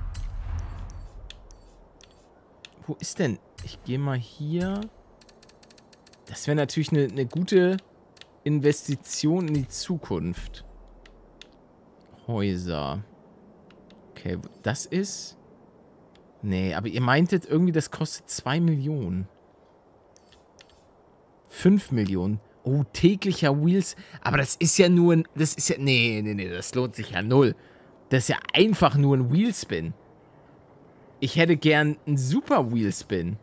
Wo ist denn... Ich gehe mal hier... Das wäre natürlich eine, eine gute Investition in die Zukunft. Häuser. Okay, das ist... Nee, aber ihr meintet irgendwie, das kostet zwei Millionen. fünf Millionen. Oh, täglicher Wheels. Aber das ist ja nur ein... Das ist ja... Nee, nee, nee, das lohnt sich ja null. Das ist ja einfach nur ein Wheelspin. Ich hätte gern einen Super Wheelspin.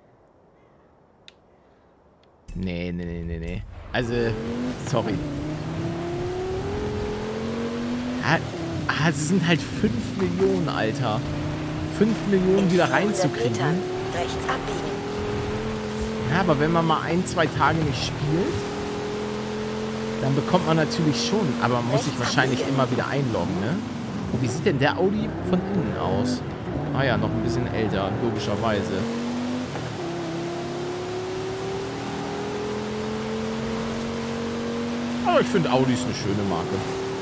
Nee, nee, nee, nee, nee. Also, sorry. Ah, ah, es sind halt fünf Millionen, Alter. fünf Millionen wieder reinzukriegen. Rechts abbiegen. Ja, aber wenn man mal ein, zwei Tage nicht spielt, dann bekommt man natürlich schon. Aber man muss sich wahrscheinlich immer wieder einloggen, ne? Oh, wie sieht denn der Audi von innen aus? Ah ja, noch ein bisschen älter, logischerweise. Aber ich finde, Audi ist eine schöne Marke.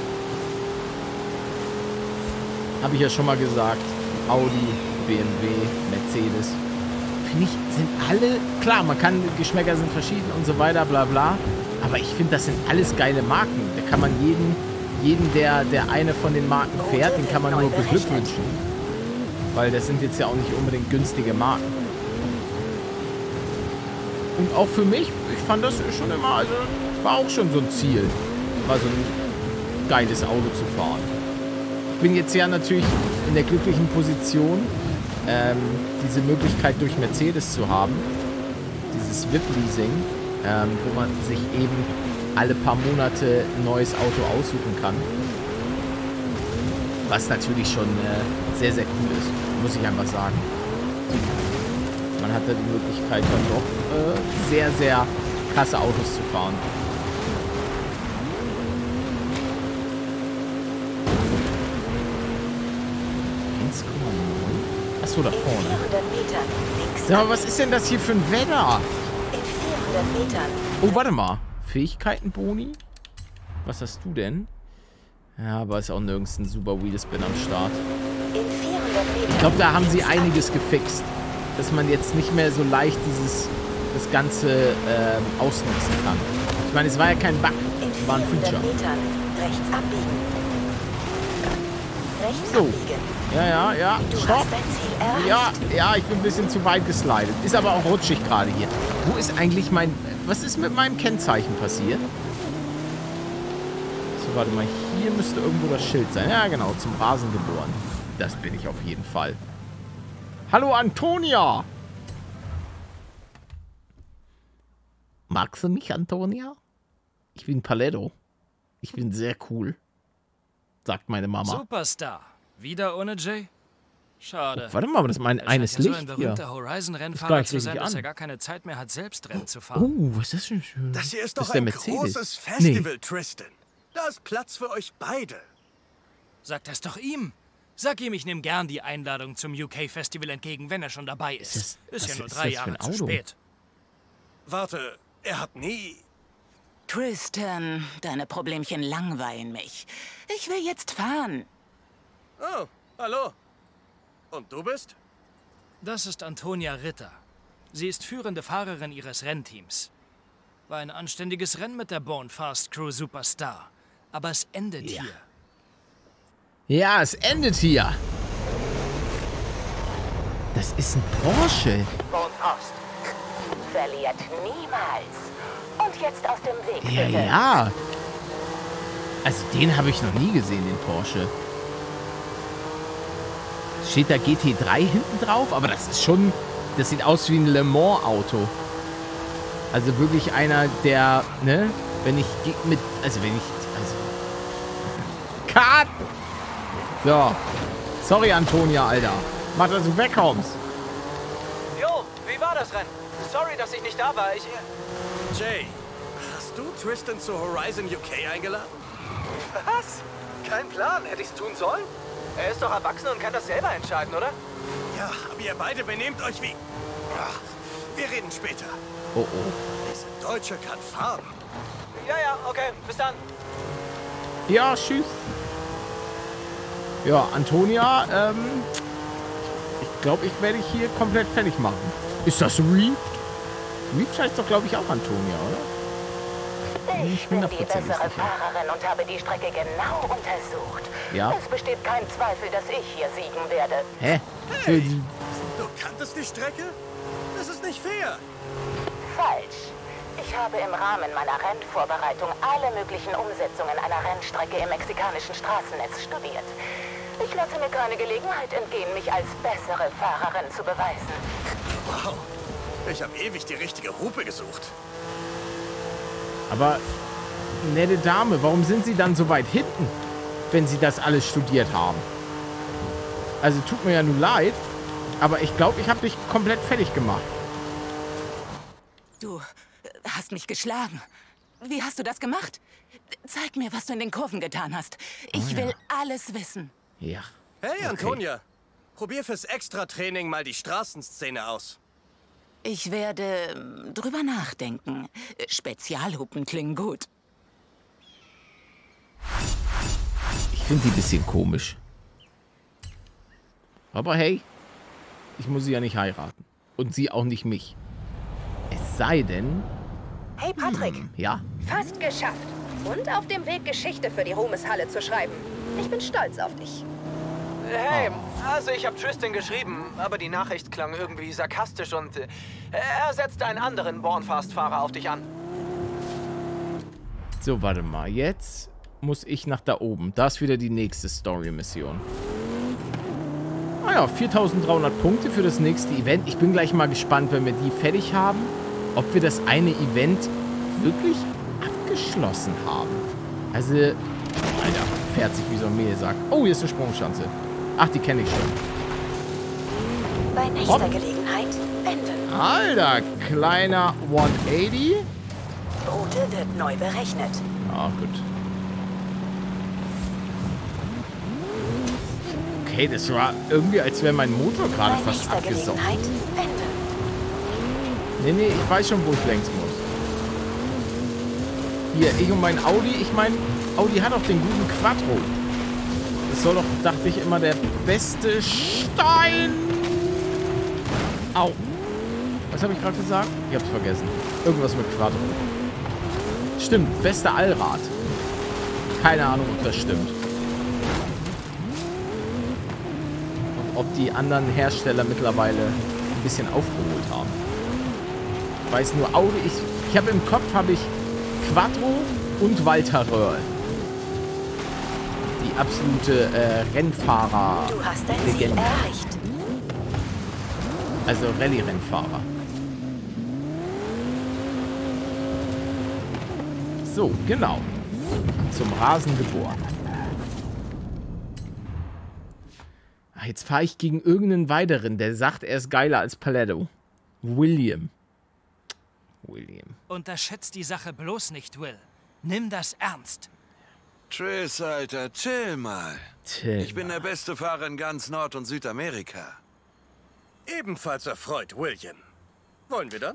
Habe ich ja schon mal gesagt. Audi, B M W, Mercedes. Finde ich, sind alle... Klar, man kann... Geschmäcker sind verschieden und so weiter, bla bla. Aber ich finde, das sind alles geile Marken. Da kann man jeden, jeden der, der eine von den Marken fährt, den kann man nur beglückwünschen. Weil das sind jetzt ja auch nicht unbedingt günstige Marken. Und auch für mich, ich fand das schon immer... Also, war auch schon so ein Ziel, mal so ein geiles Auto zu fahren. Ich bin jetzt ja natürlich in der glücklichen Position, ähm, diese Möglichkeit durch Mercedes zu haben. Dieses V I P-Leasing, ähm, wo man sich eben alle paar Monate ein neues Auto aussuchen kann. Was natürlich schon äh, sehr, sehr cool ist, muss ich einfach sagen. Man hat da die Möglichkeit, dann doch äh, sehr, sehr krasse Autos zu fahren. Achso, da vorne. Sag mal, was ist denn das hier für ein Wetter? In vierhundert Metern. Oh, warte mal. Fähigkeiten-Boni? Was hast du denn? Ja, aber ist auch nirgends ein Super Wheelspin am Start. In vierhundert Metern. Ich glaube, da haben sie einiges gefixt. Dass man jetzt nicht mehr so leicht dieses das Ganze ähm, ausnutzen kann. Ich meine, es war ja kein Bug, es war ein Feature. Metern. Rechts abbiegen. rechts So. abbiegen. Ja, ja, ja. Du Stopp. hast dein Ziel erreicht. Ja, ja, ich bin ein bisschen zu weit geslidet. Ist aber auch rutschig gerade hier. Wo ist eigentlich mein... Was ist mit meinem Kennzeichen passiert? So, warte mal. Hier müsste irgendwo das Schild sein. Ja, genau. Zum Rasen geboren. Das bin ich auf jeden Fall. Hallo, Antonia! Magst du mich, Antonia? Ich bin Paletto. Ich bin sehr cool. Sagt meine Mama. Superstar. Wieder ohne Jay? Schade. Warte mal, aber das ist mein Er eines scheint ja Licht so ein hier. berühmter Horizon-Rennfahrer gleich zu sein, richtig dass an. er gar keine Zeit mehr hat, selbst Rennen zu fahren. Oh, was ist das denn schön? Das hier ist doch der ein Mercedes. großes Festival, Tristan. Da ist Platz für euch beide. Sag das doch ihm. Sag ihm, ich nehme gern die Einladung zum U K-Festival entgegen, wenn er schon dabei ist. Ist das- ist ja was nur ist drei das für ein Jahre zu Auto? spät. Warte, er hat nie... Tristan, deine Problemchen langweilen mich. Ich will jetzt fahren. Oh, hallo. Und du bist? Das ist Antonia Ritter. Sie ist führende Fahrerin ihres Rennteams. War ein anständiges Rennen mit der Born Fast Crew Superstar. Aber es endet Ja. hier. Ja, es endet hier. Das ist ein Porsche. Born Fast. Verliert niemals. Und jetzt aus dem Weg, Ja, bitte. ja. Also den habe ich noch nie gesehen, den Porsche. Steht da G T drei hinten drauf? Aber das ist schon... Das sieht aus wie ein Le Mans Auto. Also wirklich einer, der, ne? Wenn ich ge- mit... Also wenn ich... Also... Cut! So. Sorry, Antonia, Alter. Mach, dass du wegkommst. Jo, wie war das Rennen? Sorry, dass ich nicht da war. Ich... Jay, hast du Tristan zu Horizon U K eingeladen? Was? Kein Plan. Hätte ich's tun sollen? Er ist doch erwachsen und kann das selber entscheiden, oder? Ja, aber ihr beide benehmt euch wie... Ach, wir reden später. Oh, oh. Diese Deutsche kann fahren. Ja, ja, okay. Bis dann. Ja, tschüss. Ja, Antonia, ähm... Ich glaube, ich werde dich hier komplett fertig machen. Ist das Reef? Reef heißt doch, glaube ich, auch Antonia, oder? Ich bin die bessere Fahrerin und habe die Strecke genau untersucht. Ja. Es besteht kein Zweifel, dass ich hier siegen werde. Hä? Hey, du kanntest die Strecke? Das ist nicht fair. Falsch. Ich habe im Rahmen meiner Rennvorbereitung alle möglichen Umsetzungen einer Rennstrecke im mexikanischen Straßennetz studiert. Ich lasse mir keine Gelegenheit entgehen, mich als bessere Fahrerin zu beweisen. Wow. Ich habe ewig die richtige Hupe gesucht. Aber, nette Dame, warum sind Sie dann so weit hinten, wenn Sie das alles studiert haben? Also, tut mir ja nun leid, aber ich glaube, ich habe dich komplett fertig gemacht. Du hast mich geschlagen. Wie hast du das gemacht? Zeig mir, was du in den Kurven getan hast. Ich Oh ja. will alles wissen. Ja. Hey, Okay. Antonia. Probier fürs Extra-Training mal die Straßenszene aus. Ich werde ähm, drüber nachdenken. Spezialhupen klingen gut. Ich finde die ein bisschen komisch. Aber hey, ich muss sie ja nicht heiraten. Und sie auch nicht mich. Es sei denn... Hey Patrick, Ja? fast geschafft. Und auf dem Weg, Geschichte für die Ruhmeshalle zu schreiben. Ich bin stolz auf dich. Hey, also ich habe Tristan geschrieben, aber die Nachricht klang irgendwie sarkastisch und äh, er setzte einen anderen Born-Fast-Fahrer auf dich an. So, warte mal. Jetzt muss ich nach da oben. Da ist wieder die nächste Story-Mission. Ah ja, viertausenddreihundert Punkte für das nächste Event. Ich bin gleich mal gespannt, wenn wir die fertig haben, ob wir das eine Event wirklich abgeschlossen haben. Also, Alter, fährt sich wie so ein Mehlsack. Oh, hier ist eine Sprungschanze. Ach, die kenne ich schon. Bei nächster Hopp. Gelegenheit wenden. Alter, kleiner hundertachtzig. Route wird neu berechnet. Ah, gut. Okay, das war irgendwie, als wäre mein Motor gerade Bei fast nächster abgesaugt. Gelegenheit wenden. Nee, nee, ich weiß schon, wo ich längs muss. Hier, ich und mein Audi. Ich meine, Audi hat auch den guten Quattro. Das soll doch, dachte ich, immer der beste Stein... Au. Was habe ich gerade gesagt? Ich hab's vergessen. Irgendwas mit Quattro. Stimmt, beste Allrad. Keine Ahnung, ob das stimmt. ob die anderen Hersteller mittlerweile ein bisschen aufgeholt haben. Ich weiß nur, Audi, ich, ich habe im Kopf, habe ich Quattro und Walter Röhrl. Die absolute äh, Rennfahrer. Du hast dein Ziel Legende. erreicht. Also Rallye-Rennfahrer. So, genau. Zum Rasen geboren. Ach, jetzt fahre ich gegen irgendeinen weiteren, der sagt, er ist geiler als Paletto. William. William. Unterschätzt die Sache bloß nicht, Will. Nimm das ernst. Triss, Alter, chill mal. Chill Ich bin mal. der beste Fahrer in ganz Nord- und Südamerika. Ebenfalls erfreut, William. Wollen wir dann?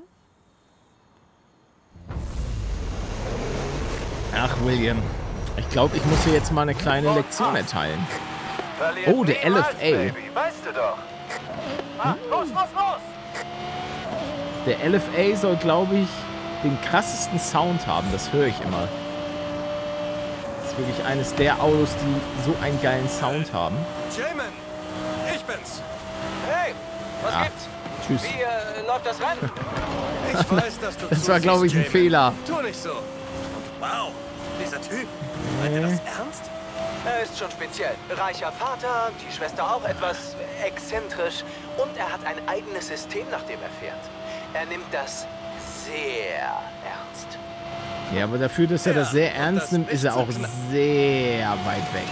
Ach, William. Ich glaube, ich muss hier jetzt mal eine kleine Lektion erteilen. Oh, der L F A. Weißt du doch. Ah, los, los, los! Der L F A soll, glaube ich, den krassesten Sound haben. Das höre ich immer. Das ist wirklich eines der Autos, die so einen geilen Sound haben. Jamin, ich bin's. Hey, was Ah, gibt's? tschüss. Wie äh, läuft das Rennen? Ich weiß, dass du Das war, glaube ich, ein zusiehst, Fehler. Jamin. Tu nicht so. Und wow, dieser Typ. Meint er das ernst? Er ist schon speziell. Reicher Vater, die Schwester auch etwas exzentrisch. Und er hat ein eigenes System, nach dem er fährt. Er nimmt das sehr ernst. Ja, aber dafür, dass er Ja, das sehr und ernst das nimmt, ist er auch nicht so knapp. sehr weit weg.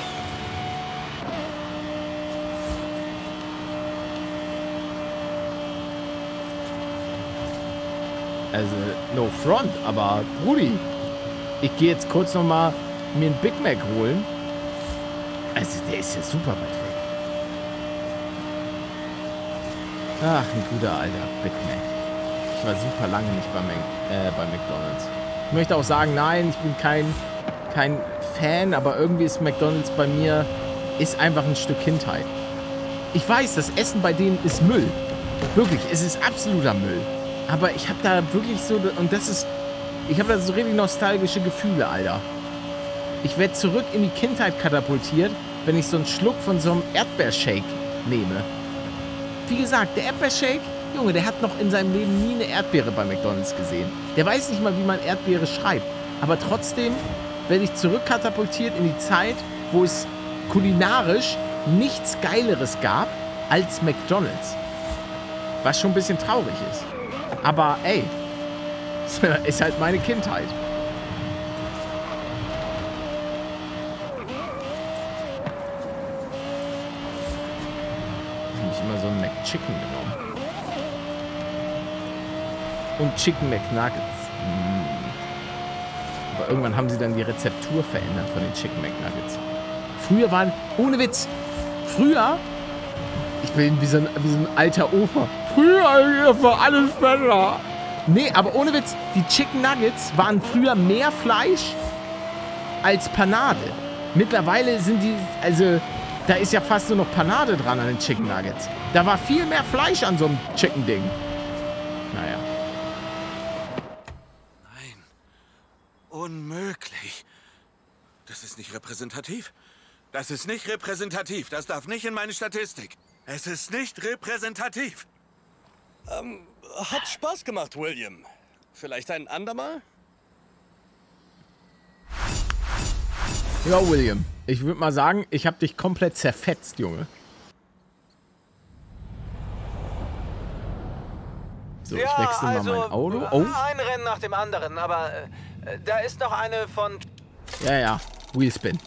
Also, no front, aber Brudi, ich gehe jetzt kurz nochmal mir einen Big Mac holen. Also, der ist ja super weit weg. Ach, ein guter alter Big Mac. Ich war super lange nicht bei, Mac, äh, bei McDonald's. Ich möchte auch sagen, nein, ich bin kein, kein Fan, aber irgendwie ist McDonald's bei mir, ist einfach ein Stück Kindheit. Ich weiß, das Essen bei denen ist Müll. Wirklich, es ist absoluter Müll. Aber ich habe da wirklich so, und das ist, ich habe da so richtig nostalgische Gefühle, Alter. Ich werde zurück in die Kindheit katapultiert, wenn ich so einen Schluck von so einem Erdbeershake nehme. Wie gesagt, der Erdbeershake, Junge, der hat noch in seinem Leben nie eine Erdbeere bei McDonald's gesehen. Der weiß nicht mal, wie man Erdbeere schreibt. Aber trotzdem werde ich zurückkatapultiert in die Zeit, wo es kulinarisch nichts Geileres gab als McDonald's. Was schon ein bisschen traurig ist. Aber ey, ist halt meine Kindheit. Ich habe mich immer so ein McChicken genommen. Und Chicken McNuggets. Mm. Aber irgendwann haben sie dann die Rezeptur verändert von den Chicken McNuggets. Früher waren, ohne Witz, früher, ich bin wie so ein, wie so ein alter Opa. Früher war alles besser. Nee, aber ohne Witz, die Chicken Nuggets waren früher mehr Fleisch als Panade. Mittlerweile sind die, also, da ist ja fast nur noch Panade dran an den Chicken Nuggets. Da war viel mehr Fleisch an so einem Chicken-Ding. Naja. Nein. Unmöglich. Das ist nicht repräsentativ. Das ist nicht repräsentativ. Das darf nicht in meine Statistik. Es ist nicht repräsentativ. Ähm, hat Spaß gemacht, William. Vielleicht ein andermal? Ja, William, ich würde mal sagen, ich habe dich komplett zerfetzt, Junge. So, ich Ja, wechsle mal also, mein Auto. Oh, ein Rennen nach dem anderen, aber äh, da ist noch eine von... ja, ja, Wheelspin.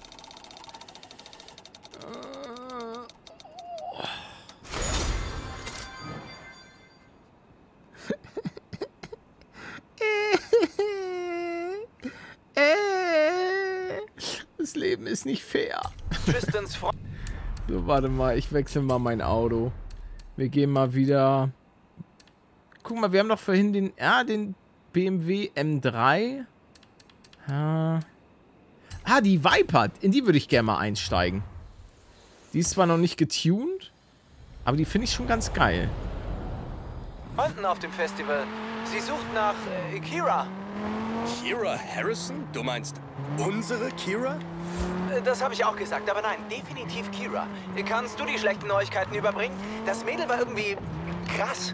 Das Leben ist nicht fair. Tristans Freund... So, warte mal, ich wechsle mal mein Auto. Wir gehen mal wieder... Guck mal, wir haben doch vorhin den... Ja, den B M W M drei. Ah, ah die Viper. In die würde ich gerne mal einsteigen. Die ist zwar noch nicht getuned, aber die finde ich schon ganz geil. Freunden auf dem Festival. Sie sucht nach äh, Kira. Kira Harrison? Du meinst unsere Kira? Das habe ich auch gesagt, aber nein, definitiv Kira. Kannst du die schlechten Neuigkeiten überbringen? Das Mädel war irgendwie krass.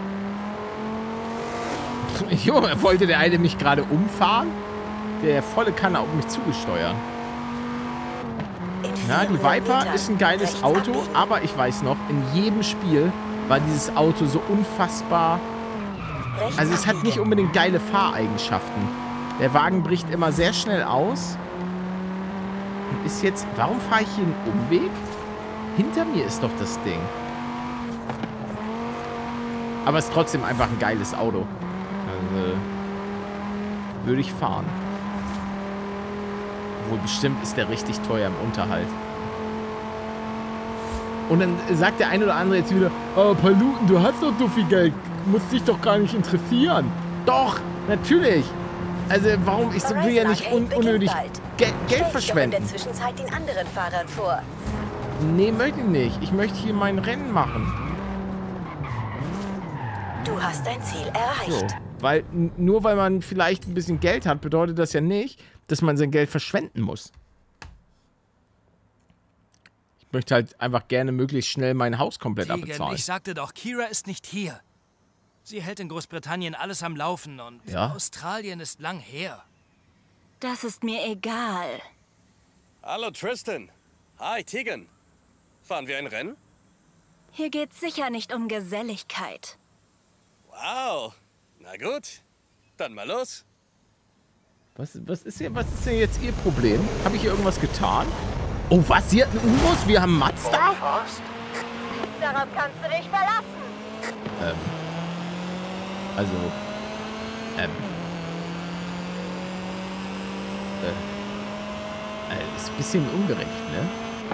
Jo, wollte der eine mich gerade umfahren? Der volle Kanne auf mich zugesteuert. Na, die Viper ist ein geiles Auto, aber ich weiß noch, in jedem Spiel war dieses Auto so unfassbar... Also es hat nicht unbedingt geile Fahreigenschaften. Der Wagen bricht immer sehr schnell aus. Und ist jetzt... Warum fahre ich hier einen Umweg? Hinter mir ist doch das Ding. Aber es ist trotzdem einfach ein geiles Auto. Also, würde ich fahren. Obwohl bestimmt ist der richtig teuer im Unterhalt. Und dann sagt der eine oder andere jetzt wieder, oh, Paluten, du hast doch so viel Geld. Muss dich doch gar nicht interessieren. Doch, natürlich. Also warum? Ich will ja nicht un unnötig Gel Geld verschwenden. In der Zwischenzeit den anderen Fahrern vor. Nee, möchte ich nicht. Ich möchte hier mein Rennen machen. Du hast dein Ziel erreicht. So, weil nur weil man vielleicht ein bisschen Geld hat, bedeutet das ja nicht, dass man sein Geld verschwenden muss. Ich möchte halt einfach gerne möglichst schnell mein Haus komplett Tegan, abbezahlen. ich sagte doch, Kira ist nicht hier. Sie hält in Großbritannien alles am Laufen und Ja? Australien ist lang her. Das ist mir egal. Hallo Tristan. Hi Tegan. Fahren wir ein Rennen? Hier geht's sicher nicht um Geselligkeit. Wow. Na gut. Dann mal los. Was, was, ist hier, was ist denn jetzt Ihr Problem? Habe ich hier irgendwas getan? Oh, was? Sie hat einen U-Bus? Wir haben Mazda? Darauf kannst du dich verlassen. Ähm. Also. Ähm. Äh. äh ist ein bisschen ungerecht, ne?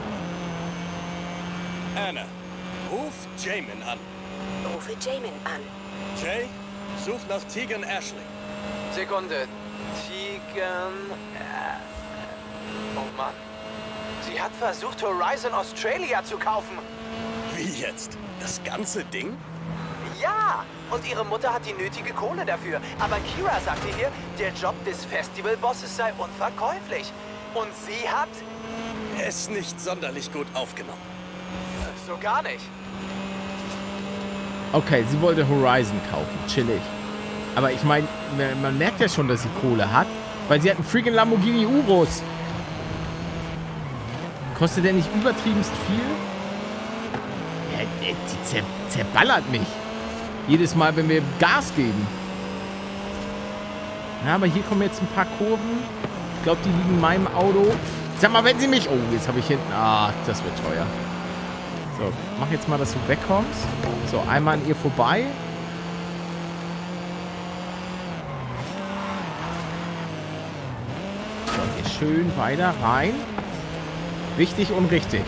Anna, ruf Jamin an. Rufe Jamin an. Jay, such nach Tegan Ashley. Sekunde. Tegan... Äh, oh Mann. Sie hat versucht, Horizon Australia zu kaufen. Wie jetzt? Das ganze Ding? Ja! Und ihre Mutter hat die nötige Kohle dafür. Aber Kira sagte hier, der Job des Festivalbosses sei unverkäuflich. Und sie hat... Es nicht sonderlich gut aufgenommen. So gar nicht. Okay, sie wollte Horizon kaufen. Chillig. Aber ich meine, man merkt ja schon, dass sie Kohle hat. Weil sie hat einen freaking Lamborghini Urus. Kostet der nicht übertriebenst viel? Ja, die zer zerballert mich. Jedes Mal, wenn wir Gas geben. Na, aber hier kommen jetzt ein paar Kurven. Ich glaube, die liegen in meinem Auto. Sag mal, wenn sie mich... Oh, jetzt habe ich hinten... Ah, das wird teuer. So, mach jetzt mal, dass du wegkommst. So, einmal an ihr vorbei. So, hier schön weiter rein. Wichtig und richtig.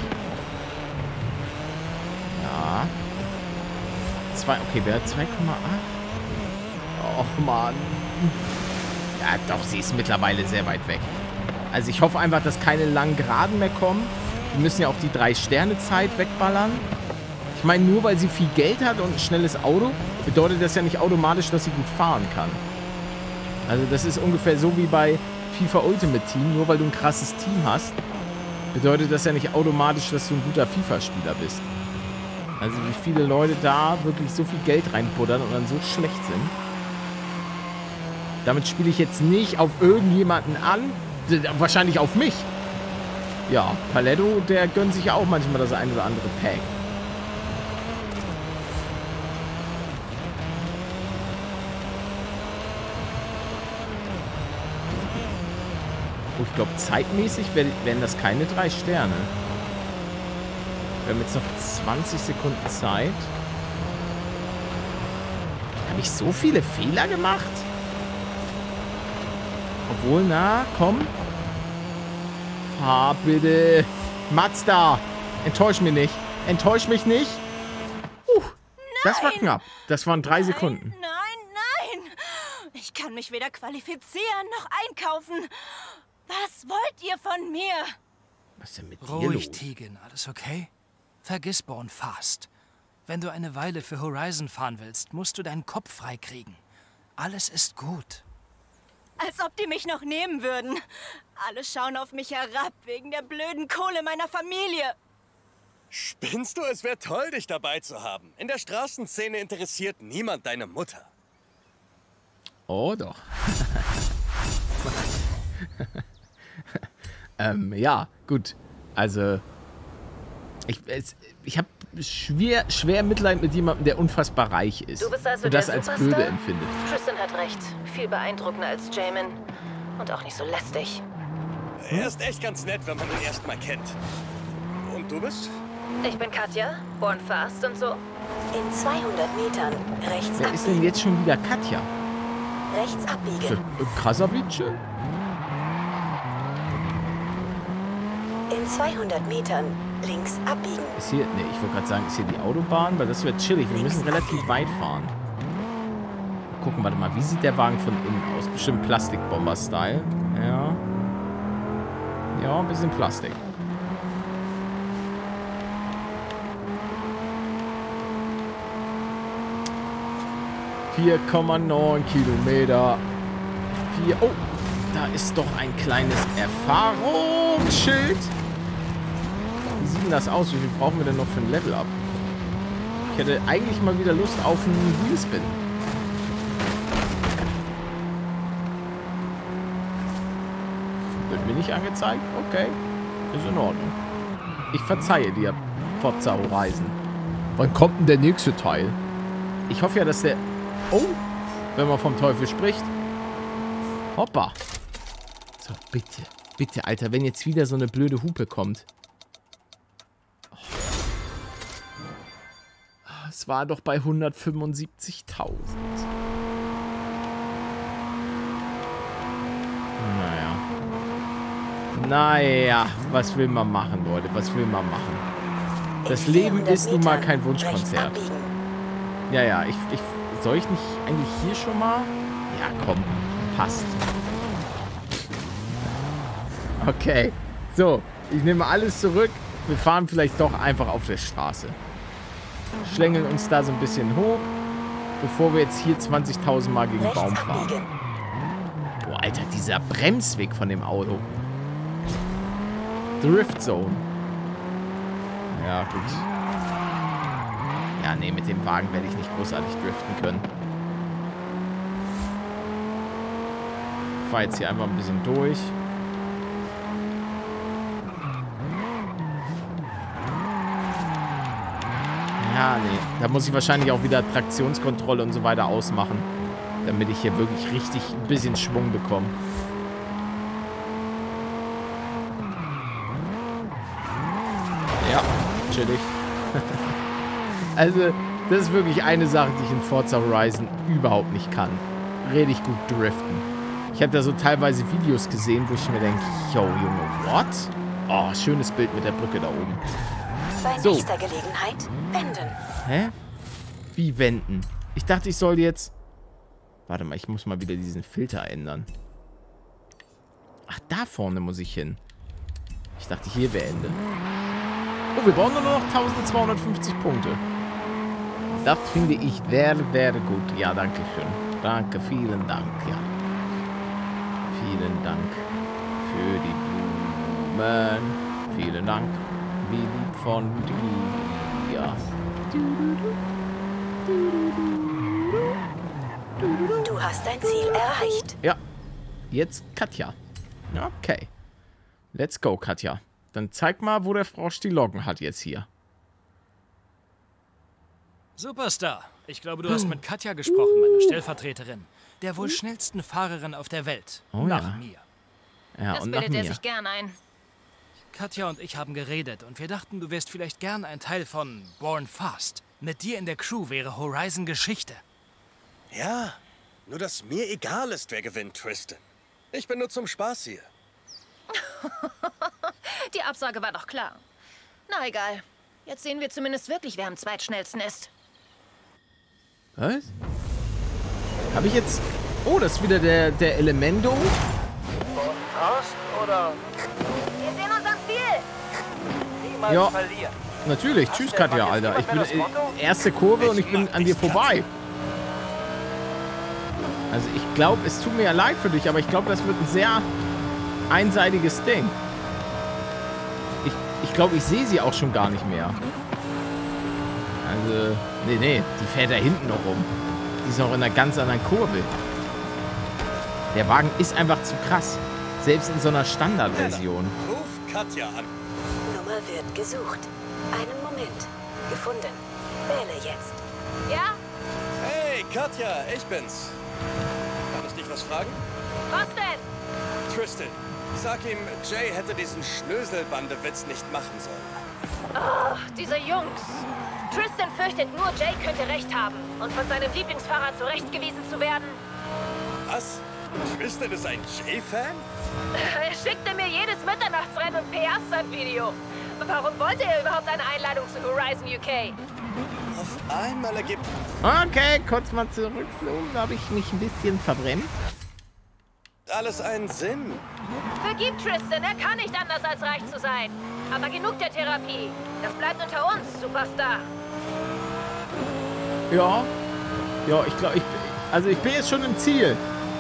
Ja. Zwei, okay, wer hat zwei Komma acht? Och, Mann. Ja, doch, sie ist mittlerweile sehr weit weg. Also ich hoffe einfach, dass keine langen Geraden mehr kommen. Wir müssen ja auch die drei Sterne Zeit wegballern. Ich meine, nur weil sie viel Geld hat und ein schnelles Auto, bedeutet das ja nicht automatisch, dass sie gut fahren kann. Also das ist ungefähr so wie bei FIFA Ultimate Team. Nur weil du ein krasses Team hast, bedeutet das ja nicht automatisch, dass du ein guter FIFA-Spieler bist. Also wie viele Leute da wirklich so viel Geld reinbuddern und dann so schlecht sind. Damit spiele ich jetzt nicht auf irgendjemanden an. Wahrscheinlich auf mich. Ja, Paletto, der gönnt sich ja auch manchmal das ein oder andere Pack. Oh, ich glaube, zeitmäßig wären das keine drei Sterne. Wir haben jetzt noch zwanzig Sekunden Zeit. Habe ich so viele Fehler gemacht? Obwohl, na, komm. Fahr bitte. Mazda. Enttäusch mich nicht. Enttäusch mich nicht. Uh, das war knapp. Das waren drei Sekunden. Nein, nein. Ich kann mich weder qualifizieren noch einkaufen. Was wollt ihr von mir? Was ist denn mit dir Ruhig, los? Tegan. Alles okay? Vergiss Born Fast. Wenn du eine Weile für Horizon fahren willst, musst du deinen Kopf freikriegen. Alles ist gut. Als ob die mich noch nehmen würden. Alle schauen auf mich herab, wegen der blöden Kohle meiner Familie. Spinnst du? Es wäre toll, dich dabei zu haben. In der Straßenszene interessiert niemand deine Mutter. Oh, doch. ähm, ja, gut. Also, ich, es, ich habe schwer, schwer Mitleid mit jemandem, der unfassbar reich ist. Du bist also und das der als Superstar? blöde empfindet. Tristan hat recht. Viel beeindruckender als Jamin. Und auch nicht so lästig. Er ist echt ganz nett, wenn man ihn erst mal kennt. Und du bist? Ich bin Katja, born fast und so. In zweihundert Metern rechts Wer ist denn jetzt schon wieder Katja? Rechts abbiegen. Krasavice? In zweihundert Metern links abbiegen. Ist hier, ne, ich wollte gerade sagen, ist hier die Autobahn? Weil das wird chillig. Wir müssen relativ weit fahren. Gucken, warte mal, wie sieht der Wagen von innen aus? Bestimmt Plastikbomber-Style. Ja. Ja, ein bisschen Plastik. vier Komma neun Kilometer. Vier. Oh, da ist doch ein kleines Erfahrungsschild. Wie sieht denn das aus? Wie viel brauchen wir denn noch für ein Level-Up? Ich hätte eigentlich mal wieder Lust auf einen Wheelspin. Wird mir nicht angezeigt? Okay. Ist in Ordnung. Ich verzeihe dir, Forza Horizon. Wann kommt denn der nächste Teil? Ich hoffe ja, dass der... Oh, wenn man vom Teufel spricht. Hoppa. So, bitte. Bitte, Alter, wenn jetzt wieder so eine blöde Hupe kommt. Oh. Es war doch bei hundertfünfundsiebzigtausend. Naja. Naja, was will man machen, Leute? Was will man machen? Das Leben ist nun mal kein Wunschkonzert. Ja, ja, ich... ich soll ich nicht eigentlich hier schon mal? Ja, komm. Passt. Okay. So, ich nehme alles zurück. Wir fahren vielleicht doch einfach auf der Straße. Schlängeln uns da so ein bisschen hoch, bevor wir jetzt hier zwanzigtausend Mal gegen den Baum fahren. Boah, Alter, dieser Bremsweg von dem Auto. Drift Zone. Ja, gut. Ja, nee, mit dem Wagen werde ich nicht großartig driften können. Ich fahre jetzt hier einfach ein bisschen durch. Ja, nee. Da muss ich wahrscheinlich auch wieder Traktionskontrolle und so weiter ausmachen, damit ich hier wirklich richtig ein bisschen Schwung bekomme. Ja, chillig. Also, das ist wirklich eine Sache, die ich in Forza Horizon überhaupt nicht kann. Richtig gut driften. Ich habe da so teilweise Videos gesehen, wo ich mir denke, yo, Junge, what? Oh, schönes Bild mit der Brücke da oben. Bei so. nächster Gelegenheit wenden. Hä? Wie wenden? Ich dachte, ich soll jetzt... Warte mal, ich muss mal wieder diesen Filter ändern. Ach, da vorne muss ich hin. Ich dachte, hier wäre Ende. Oh, wir brauchen nur noch eintausendzweihundertfünfzig Punkte. Das finde ich sehr, sehr gut. Ja, danke schön. Danke, vielen Dank, ja. Vielen Dank für die Blumen. Vielen Dank. Wie lieb von dir. Du hast dein Ziel erreicht. Ja. Jetzt Katja. Okay. Let's go, Katja. Dann zeig mal, wo der Frosch die Locken hat jetzt hier. Superstar. Ich glaube, du hast mit Katja gesprochen, meiner Stellvertreterin. Der wohl schnellsten Fahrerin auf der Welt. Oh, nach ja. mir. Ja, Das und nach bildet er mir. sich gern ein. Katja und ich haben geredet und wir dachten, du wärst vielleicht gern ein Teil von Born Fast. Mit dir in der Crew wäre Horizon Geschichte. Ja, nur dass mir egal ist, wer gewinnt, Tristan. Ich bin nur zum Spaß hier. Die Absage war doch klar. Na egal. Jetzt sehen wir zumindest wirklich, wer am zweitschnellsten ist. Was? Habe ich jetzt... Oh, das ist wieder der, der Elemento. Fast oder Wir sehen unser Ziel. niemals Ja. verlieren? Natürlich. Tschüss, Katja, Alter. Ich bin... Äh, erste Kurve und ich bin an dir vorbei. Also ich glaube, es tut mir ja leid für dich, aber ich glaube, das wird ein sehr einseitiges Ding. Ich, ich glaube, ich sehe sie auch schon gar nicht mehr. Also, nee, nee, die fährt da hinten noch rum. Die ist auch in einer ganz anderen Kurve. Der Wagen ist einfach zu krass. Selbst in so einer Standardversion. Ruf Katja an. Nummer wird gesucht. Einen Moment. Gefunden. Wähle jetzt. Ja? Hey, Katja, ich bin's. Kann ich dich was fragen? Was denn? Tristan, sag ihm, Jay hätte diesen Schnöselbande-Witz nicht machen sollen. Oh, diese Jungs. Tristan fürchtet nur, Jay könnte recht haben. Und von seinem Lieblingsfahrer zurechtgewiesen zu werden. Was? Tristan ist ein Jay-Fan? Er schickte mir jedes Mitternachtsrennen und P R-Stunt-Video. Warum wollte er überhaupt eine Einladung zu Horizon U K? Auf einmal ergibt... Okay, kurz mal zurückzoomen. Da habe ich mich ein bisschen verbrennt. alles einen Sinn. Vergib Tristan, er kann nicht anders als reich zu sein. Aber genug der Therapie. Das bleibt unter uns, Superstar. Ja. Ja, ich glaube, ich... Also ich bin jetzt schon im Ziel.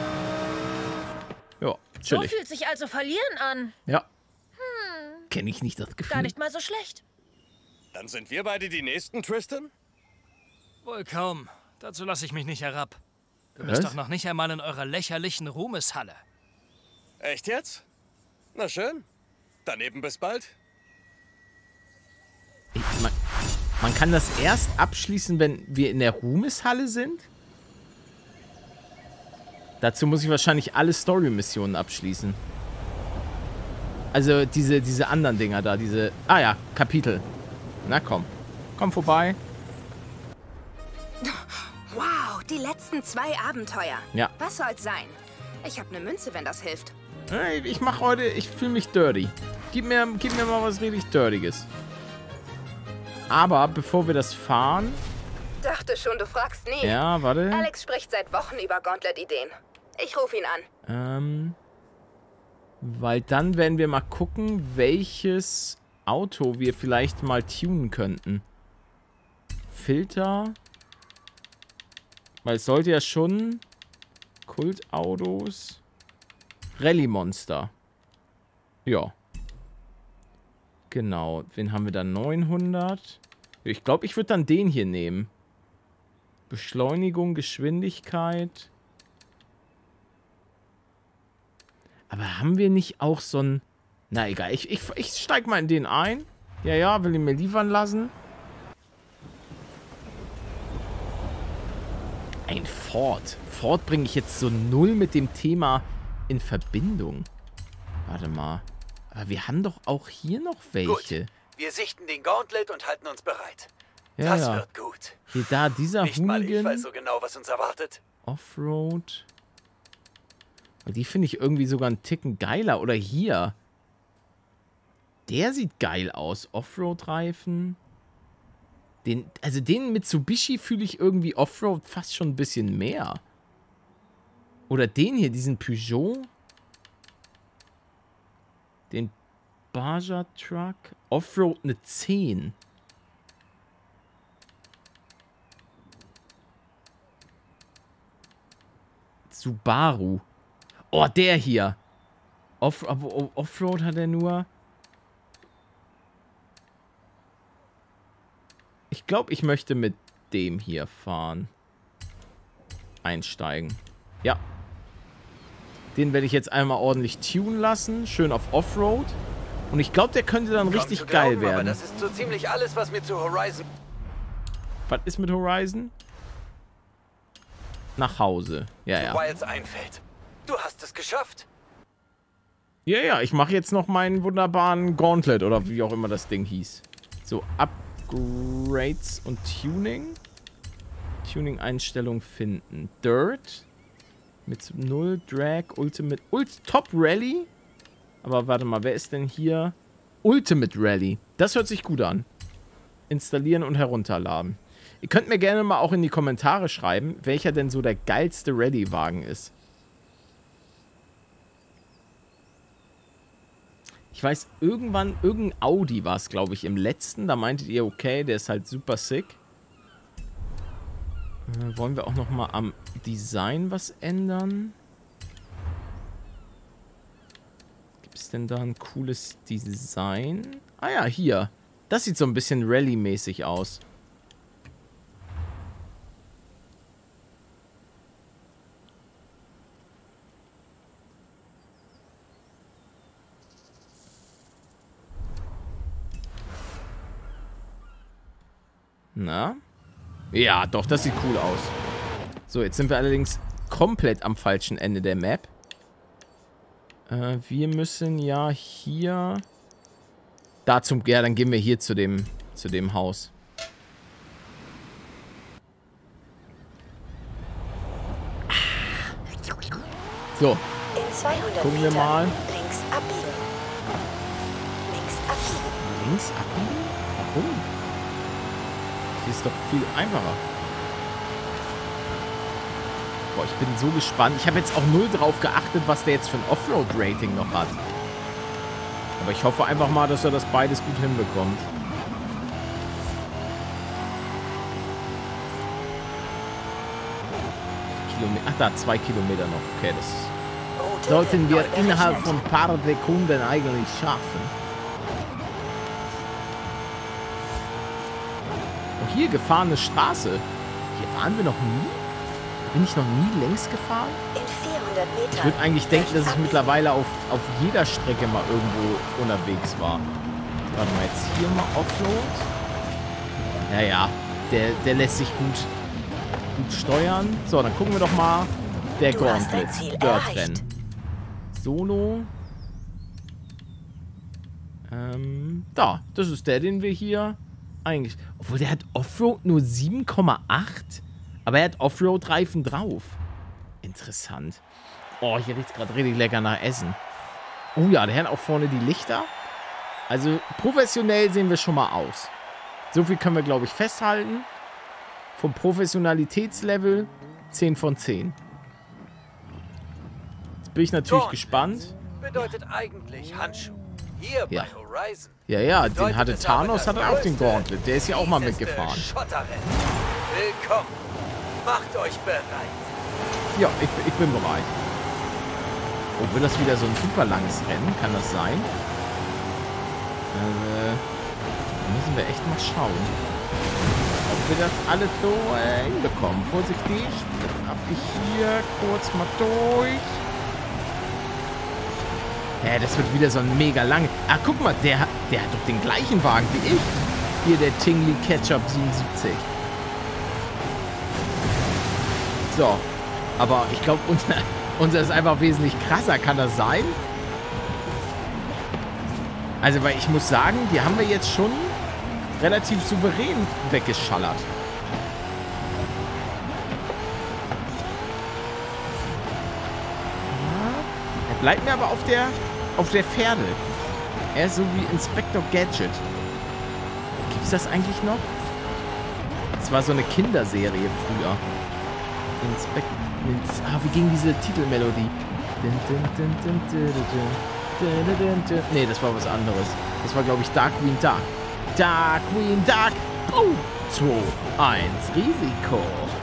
Ja, So chillig. fühlt sich also Verlieren an. Ja. Hm, Kenne ich nicht das Gefühl. gar nicht mal so schlecht. Dann sind wir beide die Nächsten, Tristan? Wohl kaum. Dazu lasse ich mich nicht herab. Du Was? bist doch noch nicht einmal in eurer lächerlichen Ruhmeshalle. Echt jetzt? Na schön. Dann eben bis bald. Ich, man, man kann das erst abschließen, wenn wir in der Ruhmeshalle sind? Dazu muss ich wahrscheinlich alle Story-Missionen abschließen. Also diese, diese anderen Dinger da, diese... Ah ja, Kapitel. Na komm. Komm vorbei. Wow, die letzten zwei Abenteuer. Ja. Was soll's sein? Ich habe eine Münze, wenn das hilft. Hey, ich mach heute... Ich fühle mich dirty. Gib mir, gib mir mal was richtig Dirtiges. Aber bevor wir das fahren... Dachte schon, du fragst nie. Ja, warte. Alex spricht seit Wochen über Gauntlet-Ideen. Ich rufe ihn an. Ähm... Weil dann werden wir mal gucken, welches Auto wir vielleicht mal tunen könnten. Filter. Weil es sollte ja schon... Kultautos. Rallye-Monster. Ja. Genau. Wen haben wir da? neunhundert. Ich glaube, ich würde dann den hier nehmen. Beschleunigung, Geschwindigkeit. Aber haben wir nicht auch so ein... Na egal, ich, ich, ich steig mal in den ein. Ja, ja, will ihn mir liefern lassen. Ein Ford. Ford bringe ich jetzt so null mit dem Thema in Verbindung. Warte mal. Aber wir haben doch auch hier noch welche. Gut. Wir sichten den Gauntlet und halten uns bereit. Ja, das ja. wird gut. Hier, da, dieser Nicht mal ich Hoonigan. weiß so genau, was uns erwartet. Offroad. Die finde ich irgendwie sogar einen Ticken geiler. Oder hier. Der sieht geil aus. Offroad-Reifen. Den, also den Mitsubishi fühle ich irgendwie Offroad fast schon ein bisschen mehr. Oder den hier, diesen Peugeot. Den Baja Truck. Offroad eine zehn. Subaru. Oh, der hier. Off, Offroad hat er nur. Ich glaube, ich möchte mit dem hier fahren. Einsteigen. Ja. Den werde ich jetzt einmal ordentlich tunen lassen. Schön auf Offroad. Und ich glaube, der könnte dann Kaum richtig zu geil glauben, aber werden. das ist so ziemlich alles, was mir zu Horizon... Was ist mit Horizon? Nach Hause. Ja, ja. Wilds einfällt. Du hast es geschafft. Ja, ja, ich mache jetzt noch meinen wunderbaren Gauntlet oder wie auch immer das Ding hieß. So, Upgrades und Tuning. Tuning-Einstellung finden. Dirt. Mit null Drag, Ultimate, Ult, Top Rally. Aber warte mal, wer ist denn hier? Ultimate Rally. Das hört sich gut an. Installieren und herunterladen. Ihr könnt mir gerne mal auch in die Kommentare schreiben, welcher denn so der geilste Rally-Wagen ist. Ich weiß, irgendwann, irgendein Audi war es, glaube ich, im letzten. Da meintet ihr, okay, der ist halt super sick. Äh, wollen wir auch noch mal am Design was ändern? Gibt es denn da ein cooles Design? Ah ja, hier. Das sieht so ein bisschen Rallye-mäßig aus. Na? Ja, doch, das sieht cool aus. So, jetzt sind wir allerdings komplett am falschen Ende der Map. Äh, wir müssen ja hier... Da zum... Ja, dann gehen wir hier zu dem, zu dem Haus. So. Gucken wir mal. Links abbiegen. Links abbiegen. Links abbiegen? Warum? Die ist doch viel einfacher. Boah, ich bin so gespannt. Ich habe jetzt auch null drauf geachtet, was der jetzt für ein Offroad-Rating noch hat. Aber ich hoffe einfach mal, dass er das beides gut hinbekommt. Kilometer. Ach, da, zwei Kilometer noch. Okay, das sollten wir innerhalb von ein paar Sekunden eigentlich schaffen. Oh, hier, gefahrene Straße. Hier waren wir noch nie? Bin ich noch nie längs gefahren? In vierhundert Metern. Ich würde eigentlich denken, dass ich mittlerweile auf, auf jeder Strecke mal irgendwo unterwegs war. Warte mal, jetzt hier mal Offroad. Ja, ja, der, der lässt sich gut, gut steuern. So, dann gucken wir doch mal. Der Gauntlet. Dirt-Rennen. Solo. Ähm, da. Das ist der, den wir hier eigentlich... Obwohl, der hat Offroad nur sieben Komma acht. Aber er hat Offroad-Reifen drauf. Interessant. Oh, hier riecht es gerade richtig lecker nach Essen. Oh ja, der hat auch vorne die Lichter. Also professionell sehen wir schon mal aus. So viel können wir, glaube ich, festhalten. Vom Professionalitätslevel zehn von zehn. Jetzt bin ich natürlich Gauntlet gespannt. Bedeutet eigentlich Handschuh. Hier Ja. bei Horizon. Ja, ja, den bedeutet hatte es aber Thanos, das hat er auch den größte, Gauntlet. Der ist ja auch mal mieseste mitgefahren. Schotterrennen. Willkommen. Macht euch bereit. Ja, ich, ich bin bereit. Oh, wird das wieder so ein super langes Rennen? Kann das sein? Äh, da müssen wir echt mal schauen. Ob wir das alles so äh, hinbekommen. Vorsichtig. Dann darf ich hier kurz mal durch. Ja, das wird wieder so ein mega lang. Ah, guck mal, der, der hat doch den gleichen Wagen wie ich. Hier der Tingley Ketchup siebenundsiebzig. So. Aber ich glaube, unser, unser ist einfach wesentlich krasser. Kann das sein? Also, weil ich muss sagen, die haben wir jetzt schon relativ souverän weggeschallert. Er bleibt mir aber auf der, auf der Fährte. Er ist so wie Inspector Gadget. Gibt's das eigentlich noch? Das war so eine Kinderserie früher. Inspector... Ah, wie ging diese Titelmelodie? Nee, das war was anderes. Das war, glaube ich, Darkwing Duck. Darkwing Duck! Oh, zwei, eins, Risiko.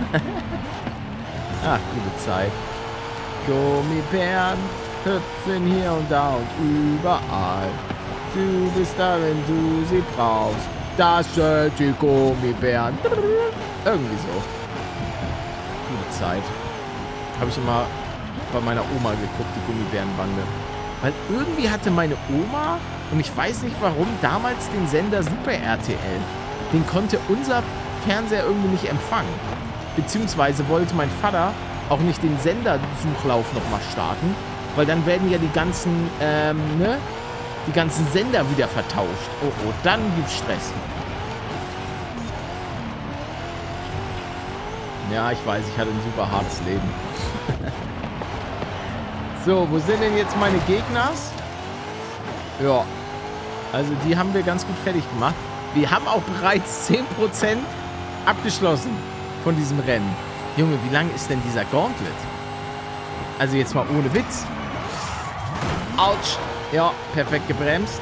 Ach, gute Zeit. Gummibären hüpfen hier und da und überall. Du bist da, wenn du sie brauchst. Das sind die Gummibären. Irgendwie so. Gute Zeit. Habe ich immer bei meiner Oma geguckt, die Gummibärenbande. Weil irgendwie hatte meine Oma, und ich weiß nicht warum, damals den Sender Super R T L. Den konnte unser Fernseher irgendwie nicht empfangen. Beziehungsweise wollte mein Vater auch nicht den Sendersuchlauf nochmal starten, weil dann werden ja die ganzen, ähm, ne? Die ganzen Sender wieder vertauscht. Oh, oh, dann gibt's Stress. Ja, ich weiß, ich hatte ein super hartes Leben. So, wo sind denn jetzt meine Gegners? Ja, also die haben wir ganz gut fertig gemacht. Wir haben auch bereits zehn Prozent abgeschlossen von diesem Rennen. Junge, wie lang ist denn dieser Gauntlet? Also jetzt mal ohne Witz. Autsch. Ja, perfekt gebremst.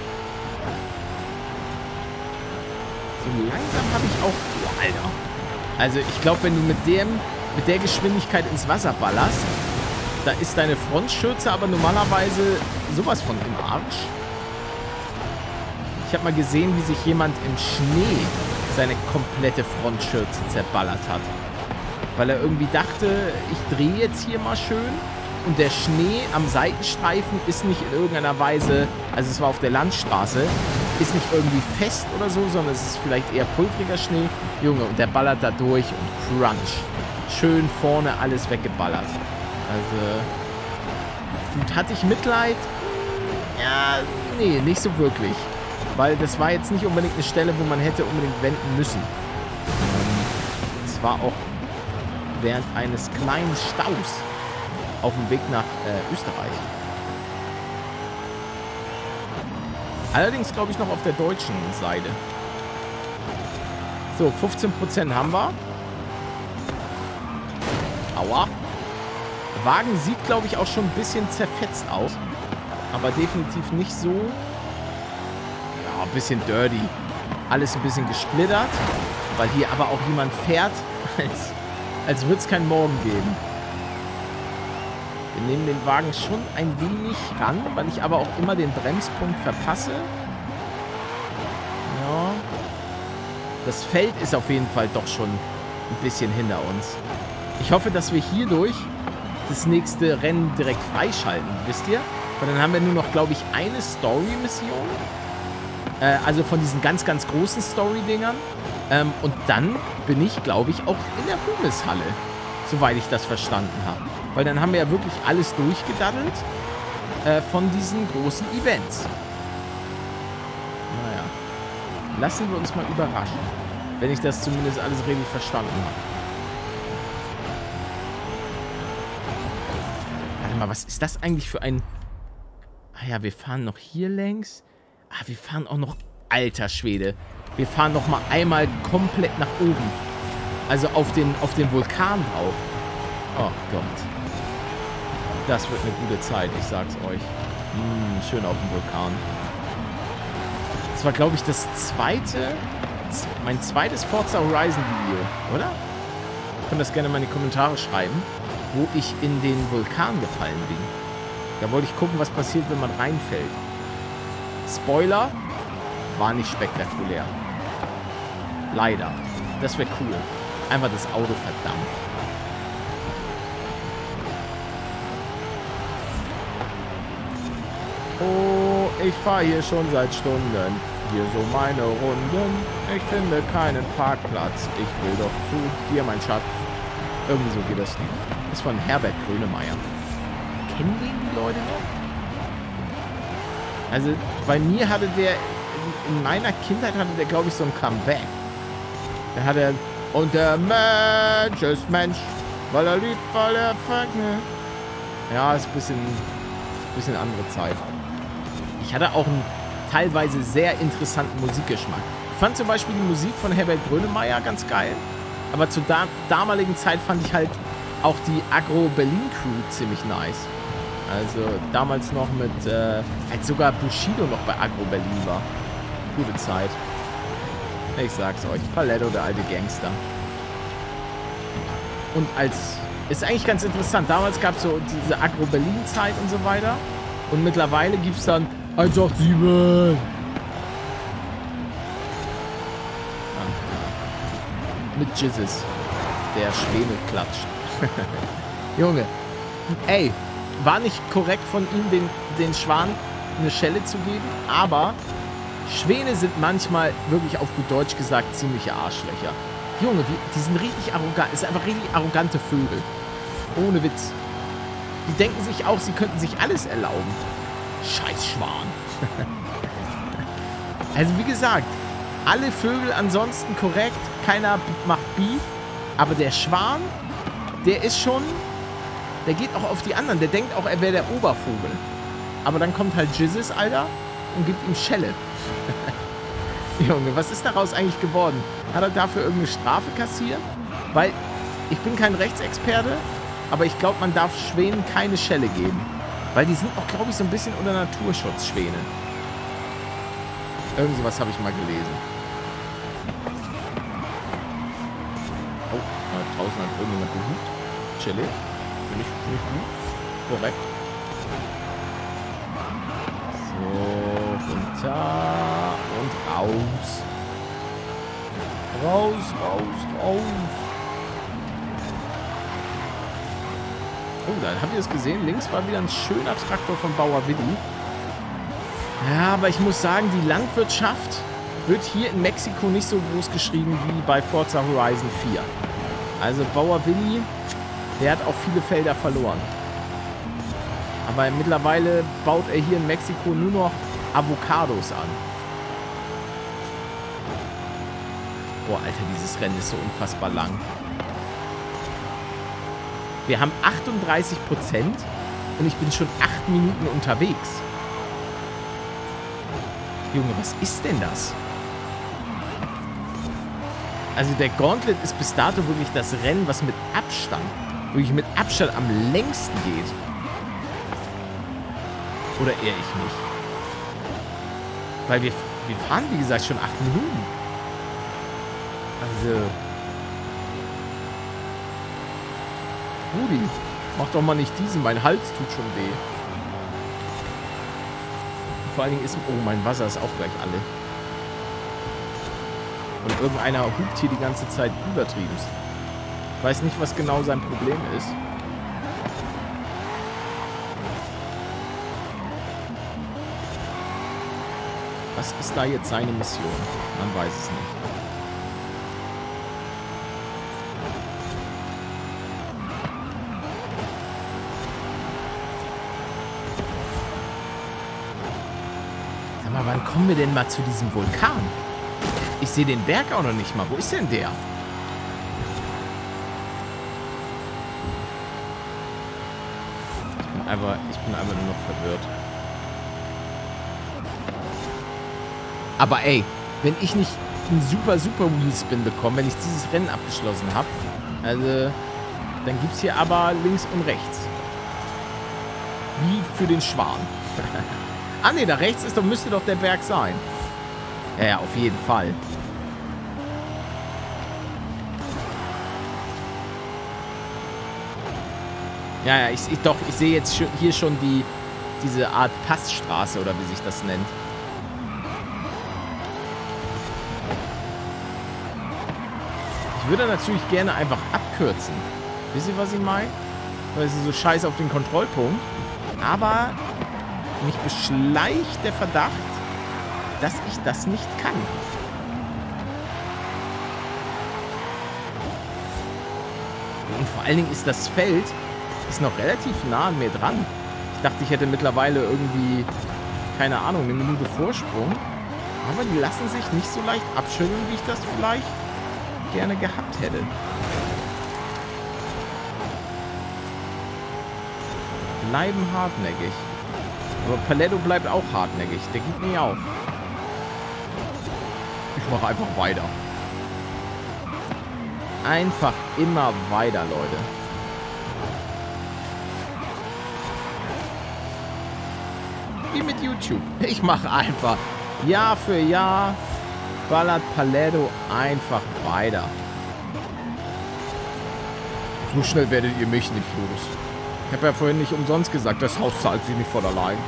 So langsam habe ich auch... Oh, Alter. Also ich glaube, wenn du mit dem, mit der Geschwindigkeit ins Wasser ballerst, da ist deine Frontschürze aber normalerweise sowas von im Arsch. Ich habe mal gesehen, wie sich jemand im Schnee seine komplette Frontschürze zerballert hat. Weil er irgendwie dachte, ich drehe jetzt hier mal schön. Und der Schnee am Seitenstreifen ist nicht in irgendeiner Weise, also es war auf der Landstraße, ist nicht irgendwie fest oder so, sondern es ist vielleicht eher pulveriger Schnee. Junge, und der ballert da durch und crunch. Schön vorne alles weggeballert. Also, gut, hatte ich Mitleid? Ja, nee, nicht so wirklich. Weil das war jetzt nicht unbedingt eine Stelle, wo man hätte unbedingt wenden müssen. Es war auch während eines kleinen Staus auf dem Weg nach äh, Österreich. Allerdings, glaube ich, noch auf der deutschen Seite. So, fünfzehn Prozent haben wir. Aua. Der Wagen sieht, glaube ich, auch schon ein bisschen zerfetzt aus. Aber definitiv nicht so. Ja, ein bisschen dirty. Alles ein bisschen gesplittert. Weil hier aber auch jemand fährt, als, als würde es keinen Morgen geben. Wir nehmen den Wagen schon ein wenig ran, weil ich aber auch immer den Bremspunkt verpasse. Ja. Das Feld ist auf jeden Fall doch schon ein bisschen hinter uns. Ich hoffe, dass wir hierdurch das nächste Rennen direkt freischalten, wisst ihr? Weil dann haben wir nur noch, glaube ich, eine Story-Mission. Äh, also von diesen ganz, ganz großen Story-Dingern. Ähm, und dann bin ich, glaube ich, auch in der Ruhmeshalle. Soweit ich das verstanden habe. Weil dann haben wir ja wirklich alles durchgedaddelt äh, von diesen großen Events. Naja. Lassen wir uns mal überraschen. Wenn ich das zumindest alles richtig verstanden habe. Warte mal, was ist das eigentlich für ein... Ah ja, wir fahren noch hier längs. Ah, wir fahren auch noch... Alter Schwede. Wir fahren noch mal einmal komplett nach oben. Also auf den, auf den Vulkan drauf. Oh Gott. Das wird eine gute Zeit, ich sag's euch. Hm, schön auf dem Vulkan. Das war, glaube ich, das zweite... Mein zweites Forza Horizon Video, oder? Ich kann das gerne mal in die Kommentare schreiben, wo ich in den Vulkan gefallen bin. Da wollte ich gucken, was passiert, wenn man reinfällt. Spoiler, war nicht spektakulär. Leider. Das wäre cool. Einfach das Auto verdampft. Oh, ich fahre hier schon seit Stunden. Hier so meine Runden. Ich finde keinen Parkplatz. Ich will doch zu dir, mein Schatz. Irgendwie so geht das Lied. Das ist von Herbert Grönemeyer. Kennen den die Leute noch? Also, bei mir hatte der, in meiner Kindheit hatte der, glaube ich, so ein Comeback. Da hat er, und der Mensch ist Mensch, weil er liebt, weil er vergnügt. Ja, ist ein bisschen, bisschen andere Zeit. Ich hatte auch einen teilweise sehr interessanten Musikgeschmack. Ich fand zum Beispiel die Musik von Herbert Grönemeyer ganz geil. Aber zur da damaligen Zeit fand ich halt auch die Agro Berlin Crew ziemlich nice. Also damals noch mit, äh, als sogar Bushido noch bei Agro Berlin war. Gute Zeit. Ich sag's euch, Paletto, der alte Gangster. Und als, ist eigentlich ganz interessant, damals gab's so diese Agro Berlin Zeit und so weiter. Und mittlerweile gibt's dann eins acht sieben. Mit Jizzes. Der Schwäne klatscht. Junge. Ey, war nicht korrekt von ihm, den, den Schwan eine Schelle zu geben, aber Schwäne sind manchmal, wirklich auf gut Deutsch gesagt, ziemliche Arschlöcher. Junge, wie, die sind richtig arrogant. Das sind einfach richtig arrogante Vögel. Ohne Witz. Die denken sich auch, sie könnten sich alles erlauben. Scheiß Schwan. Also wie gesagt, alle Vögel ansonsten korrekt. Keiner macht Beef. Aber der Schwan, der ist schon... Der geht auch auf die anderen. Der denkt auch, er wäre der Obervogel. Aber dann kommt halt Jizzes, Alter, und gibt ihm Schelle. Junge, was ist daraus eigentlich geworden? Hat er dafür irgendeine Strafe kassiert? Weil, ich bin kein Rechtsexperte, aber ich glaube, man darf Schwänen keine Schelle geben. Weil die sind auch, glaube ich, so ein bisschen unter Naturschutz, Schwäne. Irgend sowas habe ich mal gelesen. irgendjemand gehupt. Chillig. Finde ich, find ich gut. Korrekt. So, runter und raus. Raus, raus, raus. Oh, da habt ihr es gesehen. Links war wieder ein schöner Traktor von Bauer Willi. Ja, aber ich muss sagen, die Landwirtschaft wird hier in Mexiko nicht so groß geschrieben wie bei Forza Horizon vier. Also Bauer Willi, der hat auch viele Felder verloren. Aber mittlerweile baut er hier in Mexiko nur noch Avocados an. Boah, Alter, dieses Rennen ist so unfassbar lang. Wir haben achtunddreißig Prozent und ich bin schon acht Minuten unterwegs. Junge, was ist denn das? Also der Gauntlet ist bis dato wirklich das Rennen, was mit Abstand, wirklich mit Abstand am längsten geht. Oder irre ich mich? Weil wir, wir fahren, wie gesagt, schon acht Minuten. Also... Rudi, mach doch mal nicht diesen. Mein Hals tut schon weh. Vor allen Dingen ist... Oh, mein Wasser ist auch gleich alle. Und irgendeiner hupt hier die ganze Zeit übertrieben. Ich weiß nicht, was genau sein Problem ist. Was ist da jetzt seine Mission? Man weiß es nicht. Sag mal, wann kommen wir denn mal zu diesem Vulkan? Ich sehe den Berg auch noch nicht mal. Wo ist denn der? Ich bin einfach, ich bin einfach nur noch verwirrt. Aber ey, wenn ich nicht einen super, super Wheelspin bekomme, wenn ich dieses Rennen abgeschlossen habe, also, dann gibt es hier aber links und rechts. Wie für den Schwan. Ah ne, da rechts ist doch, müsste doch der Berg sein. Ja, ja, auf jeden Fall. Ja, ja, ich, ich doch, ich sehe jetzt hier schon die, diese Art Passstraße oder wie sich das nennt. Ich würde natürlich gerne einfach abkürzen. Wisst ihr, was ich meine? Weil sie so scheiße auf den Kontrollpunkt. Aber mich beschleicht der Verdacht, dass ich das nicht kann. Und vor allen Dingen ist das Feld ist noch relativ nah an mir dran. Ich dachte, ich hätte mittlerweile irgendwie, keine Ahnung, eine Minute Vorsprung. Aber die lassen sich nicht so leicht abschütteln, wie ich das vielleicht gerne gehabt hätte. Bleiben hartnäckig. Aber Paletto bleibt auch hartnäckig. Der gibt nie auf. Ich mache einfach weiter. Einfach immer weiter, Leute. Wie mit YouTube. Ich mache einfach Jahr für Jahr ballert Paletto einfach weiter. So schnell werdet ihr mich nicht los. Ich habe ja vorhin nicht umsonst gesagt, das Haus zahlt sich nicht von allein.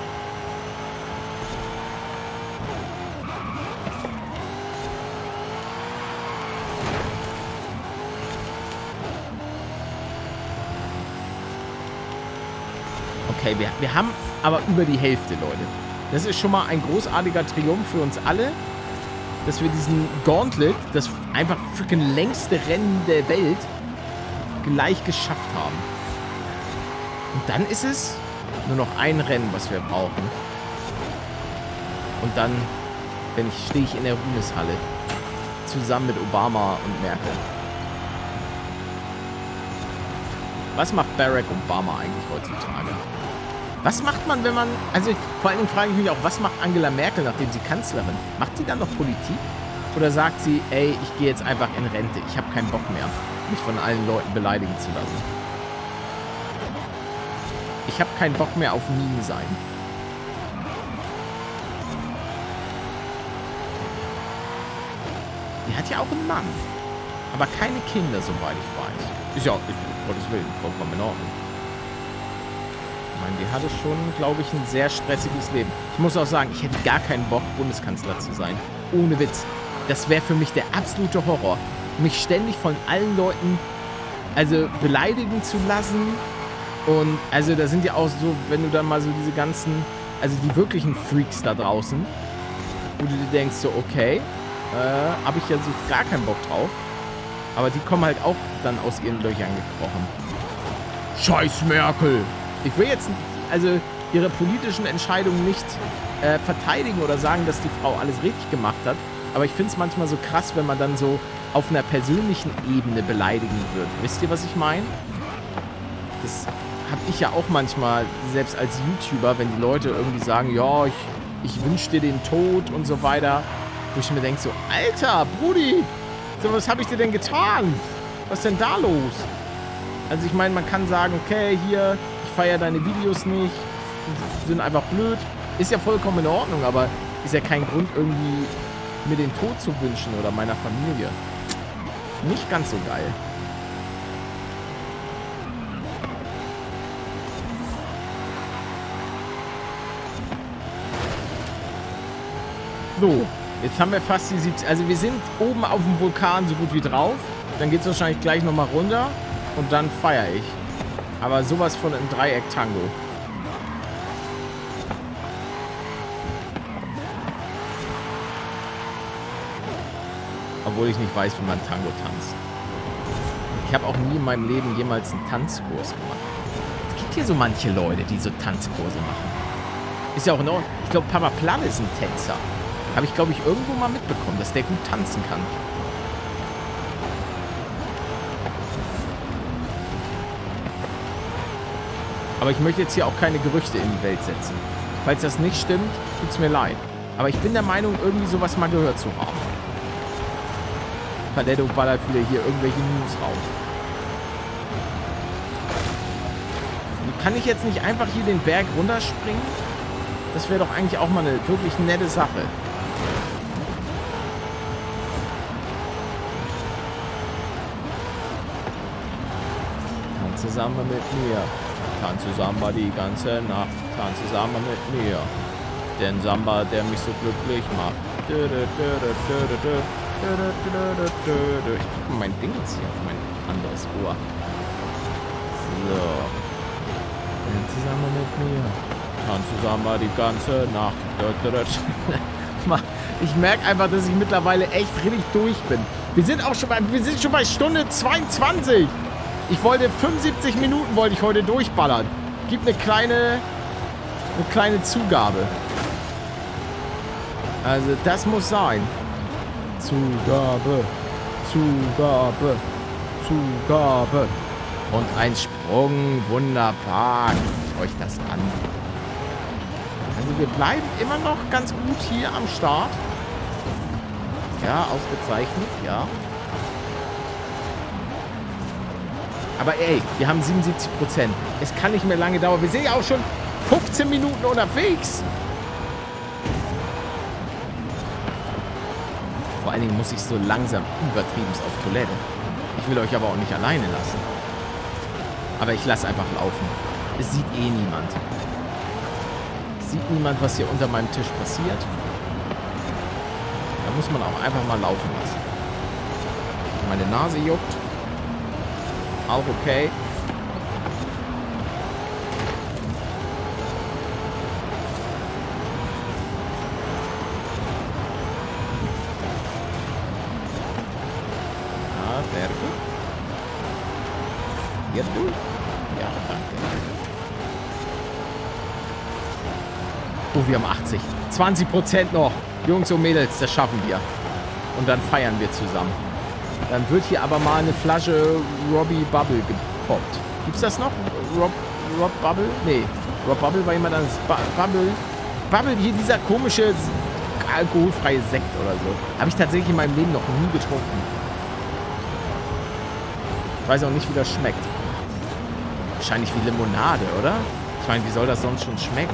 Okay, wir, wir haben aber über die Hälfte, Leute. Das ist schon mal ein großartiger Triumph für uns alle, dass wir diesen Gauntlet, das einfach freaking längste Rennen der Welt, gleich geschafft haben. Und dann ist es nur noch ein Rennen, was wir brauchen. Und dann, wenn ich stehe ich in der Ruhmeshalle. Zusammen mit Obama und Merkel. Was macht Barack Obama eigentlich heutzutage? Was macht man, wenn man... Also vor allen Dingen frage ich mich auch, was macht Angela Merkel, nachdem sie Kanzlerin? Macht sie dann noch Politik? Oder sagt sie, ey, ich gehe jetzt einfach in Rente. Ich habe keinen Bock mehr, mich von allen Leuten beleidigen zu lassen. Ich habe keinen Bock mehr auf Meme sein. Die hat ja auch einen Mann. Aber keine Kinder, soweit ich weiß. Ist ja, um Gottes Willen, vollkommen in Ordnung. Ich meine, die hatte schon, glaube ich, ein sehr stressiges Leben. Ich muss auch sagen, ich hätte gar keinen Bock, Bundeskanzler zu sein. Ohne Witz. Das wäre für mich der absolute Horror. Mich ständig von allen Leuten, also beleidigen zu lassen. Und also da sind ja auch so, wenn du dann mal so diese ganzen, also die wirklichen Freaks da draußen, wo du dir denkst, so okay, äh, habe ich ja so gar keinen Bock drauf. Aber die kommen halt auch dann aus ihren Löchern gekrochen. Scheiß Merkel! Ich will jetzt, also ihre politischen Entscheidungen nicht äh, verteidigen oder sagen, dass die Frau alles richtig gemacht hat. Aber ich finde es manchmal so krass, wenn man dann so auf einer persönlichen Ebene beleidigen wird. Wisst ihr, was ich meine? Das habe ich ja auch manchmal, selbst als YouTuber, wenn die Leute irgendwie sagen, ja, ich, ich wünsche dir den Tod und so weiter. Wo ich mir denke so, Alter, Brudi, so was habe ich dir denn getan? Was ist denn da los? Also ich meine, man kann sagen, okay, hier, ich feiere deine Videos nicht, die sind einfach blöd. Ist ja vollkommen in Ordnung, aber ist ja kein Grund, irgendwie mir den Tod zu wünschen oder meiner Familie. Nicht ganz so geil. So, jetzt haben wir fast die siebzig. Also wir sind oben auf dem Vulkan so gut wie drauf. Dann geht es wahrscheinlich gleich nochmal runter. Und dann feiere ich. Aber sowas von im Dreieck-Tango. Obwohl ich nicht weiß, wie man Tango tanzt. Ich habe auch nie in meinem Leben jemals einen Tanzkurs gemacht. Es gibt hier so manche Leute, die so Tanzkurse machen. Ist ja auch in Ordnung. Ich glaube, Papa Plan ist ein Tänzer. Habe ich, glaube ich, irgendwo mal mitbekommen, dass der gut tanzen kann. Aber ich möchte jetzt hier auch keine Gerüchte in die Welt setzen. Falls das nicht stimmt, tut's mir leid. Aber ich bin der Meinung, irgendwie sowas mal gehört zu haben. Paletto ballert wieder hier irgendwelche News raus. Kann ich jetzt nicht einfach hier den Berg runterspringen? Das wäre doch eigentlich auch mal eine wirklich nette Sache. Tanz zusammen mit mir. Tanz zusammen die ganze Nacht. Tanz zusammen mit mir. Den Samba, der mich so glücklich macht. Ich packe mein Ding jetzt hier auf mein anderes Ohr. So. Tanz zusammen mit mir. Tanz zusammen die ganze Nacht. Ich merke einfach, dass ich mittlerweile echt richtig durch bin. Wir sind auch schon bei, wir sind schon bei Stunde zweiundzwanzig. Ich wollte fünfundsiebzig Minuten wollte ich heute durchballern. Gibt eine kleine, eine kleine Zugabe. Also das muss sein. Zugabe, Zugabe, Zugabe. Und ein Sprung. Wunderbar. Guckt euch das an. Also wir bleiben immer noch ganz gut hier am Start. Ja, ausgezeichnet, ja. Aber ey, wir haben siebenundsiebzig Prozent. Es kann nicht mehr lange dauern. Wir sind ja auch schon fünfzehn Minuten unterwegs. Vor allen Dingen muss ich so langsam übertrieben auf Toilette. Ich will euch aber auch nicht alleine lassen. Aber ich lasse einfach laufen. Es sieht eh niemand. Es sieht niemand, was hier unter meinem Tisch passiert. Da muss man auch einfach mal laufen lassen. Meine Nase juckt. Auch okay. Ah, sehr gut. Jetzt durch? Ja, danke. Oh, wir haben achtzig. zwanzig Prozent noch. Jungs und Mädels, das schaffen wir. Und dann feiern wir zusammen. Dann wird hier aber mal eine Flasche Robbie Bubble gepoppt. Gibt's das noch? Rob, Rob Bubble? Nee. Rob Bubble war jemand anderes. Bubble. Bubble, hier dieser komische alkoholfreie Sekt oder so. Habe ich tatsächlich in meinem Leben noch nie getrunken. Ich weiß auch nicht, wie das schmeckt. Wahrscheinlich wie Limonade, oder? Ich meine, wie soll das sonst schon schmecken?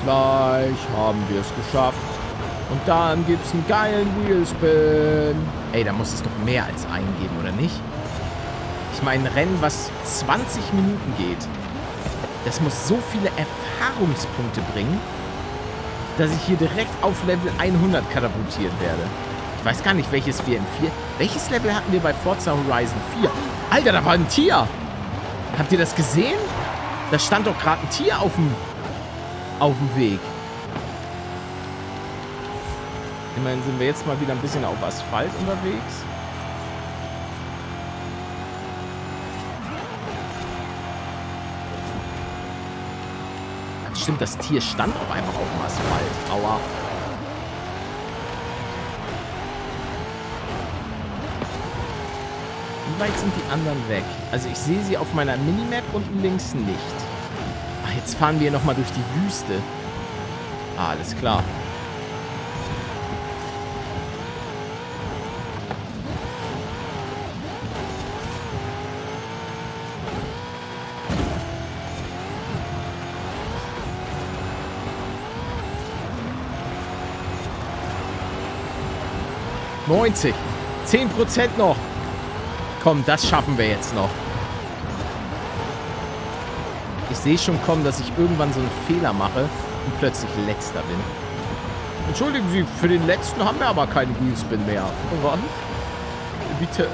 Gleich haben wir es geschafft. Und dann gibt's einen geilen Wheelspin. Ey, da muss es doch mehr als eingeben, oder nicht? Ich meine, ein Rennen, was zwanzig Minuten geht, das muss so viele Erfahrungspunkte bringen, dass ich hier direkt auf Level hundert katapultiert werde. Ich weiß gar nicht, welches wir im vier... Welches Level hatten wir bei Forza Horizon vier? Alter, da war ein Tier! Habt ihr das gesehen? Da stand doch gerade ein Tier auf dem... auf dem Weg. Immerhin sind wir jetzt mal wieder ein bisschen auf Asphalt unterwegs. Ach, stimmt, das Tier stand auch einfach auf dem Asphalt. Aua. Wie weit sind die anderen weg? Also ich sehe sie auf meiner Minimap unten links nicht. Ach, jetzt fahren wir nochmal durch die Wüste. Ah, alles klar. neunzig. zehn Prozent noch. Komm, das schaffen wir jetzt noch. Ich sehe schon kommen, dass ich irgendwann so einen Fehler mache und plötzlich Letzter bin. Entschuldigen Sie, für den Letzten haben wir aber keinen Wheelspin mehr. Was? Bitte.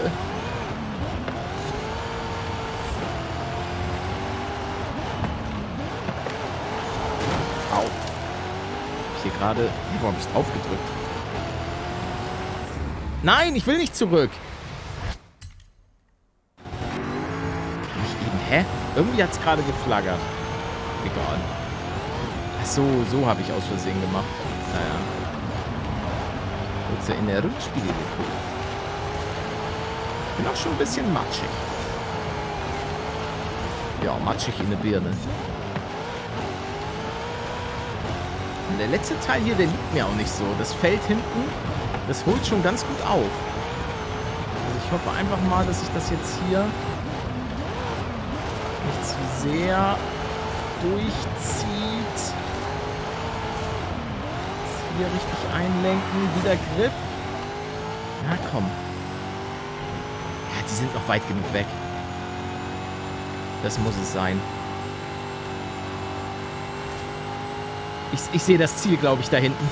Au. Hab ich hier gerade... Wo hab ich drauf gedrückt? Nein, ich will nicht zurück. Ich eben, hä? Irgendwie hat es gerade geflaggert. Egal. Ach so, so habe ich aus Versehen gemacht. Naja. Kurz in der Rückspiegel geguckt. Ich bin auch schon ein bisschen matschig. Ja, matschig in der Birne. Und der letzte Teil hier, der liegt mir auch nicht so. Das Feld hinten, das holt schon ganz gut auf. Also ich hoffe einfach mal, dass sich das jetzt hier nicht zu sehr durchzieht. Jetzt hier richtig einlenken. Wieder Grip. Ja, komm. Ja, die sind noch weit genug weg. Das muss es sein. Ich, ich sehe das Ziel, glaube ich, da hinten.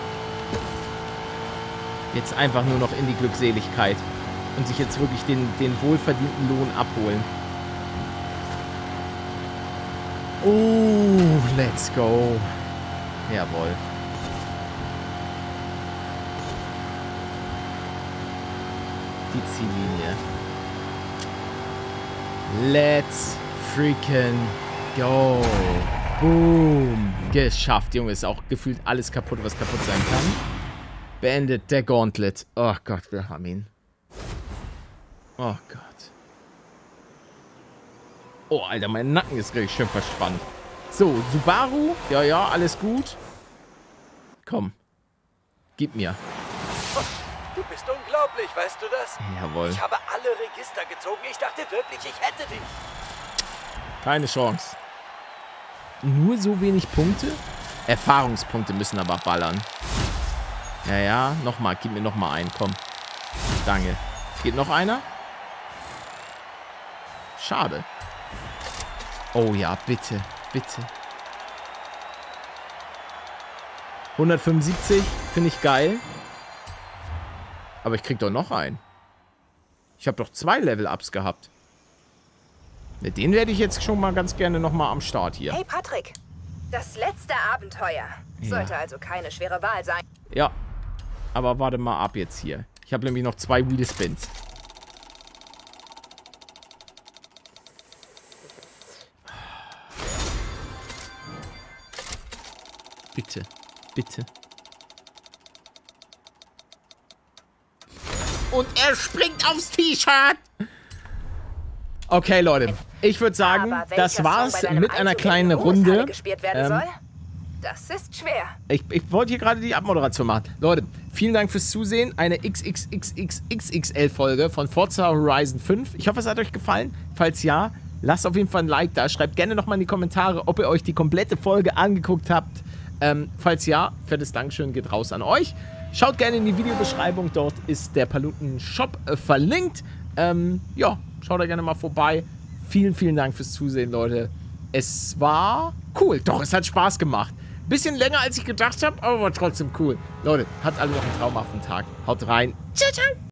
Jetzt einfach nur noch in die Glückseligkeit. Und sich jetzt wirklich den, den wohlverdienten Lohn abholen. Oh, let's go. Jawohl. Die Ziellinie. Let's freaking go. Boom. Geschafft, Junge. Ist auch gefühlt alles kaputt, was kaputt sein kann. Beendet der Gauntlet. Oh Gott, wir haben ihn. Oh Gott. Oh, Alter, mein Nacken ist richtig schön verspannt. So, Subaru. Ja, ja, alles gut. Komm. Gib mir. Oh, du bist unglaublich, weißt du das? Jawohl. Ich habe alle Register gezogen. Ich dachte wirklich, ich hätte dich. Keine Chance. Nur so wenig Punkte? Erfahrungspunkte müssen aber ballern. Ja, ja. Nochmal. Gib mir nochmal einen. Komm. Danke. Geht noch einer? Schade. Oh ja, bitte. Bitte. hundertfünfundsiebzig. Finde ich geil. Aber ich krieg doch noch einen. Ich habe doch zwei Level-Ups gehabt. Mit denen werde ich jetzt schon mal ganz gerne nochmal am Start hier. Hey Patrick, das letzte Abenteuer. Ja. Sollte also keine schwere Wahl sein. Ja, aber warte mal ab jetzt hier. Ich habe nämlich noch zwei Wheelspins. Bitte, bitte. Und er springt aufs T-Shirt. Okay, Leute. Ich würde sagen, das war's mit einer kleinen Runde. Ähm, das ist schwer. Ich, ich wollte hier gerade die Abmoderation machen. Leute, vielen Dank fürs Zusehen. Eine X X X X X L-Folge von Forza Horizon fünf. Ich hoffe, es hat euch gefallen. Falls ja, lasst auf jeden Fall ein Like da. Schreibt gerne nochmal in die Kommentare, ob ihr euch die komplette Folge angeguckt habt. Ähm, falls ja, fettes Dankeschön geht raus an euch. Schaut gerne in die Videobeschreibung, dort ist der Paluten-Shop äh, verlinkt. Ähm, ja, schaut da gerne mal vorbei. Vielen, vielen Dank fürs Zusehen, Leute. Es war cool. Doch, es hat Spaß gemacht. Bisschen länger, als ich gedacht habe, aber war trotzdem cool. Leute, habt alle noch einen traumhaften Tag. Haut rein. Ciao, ciao.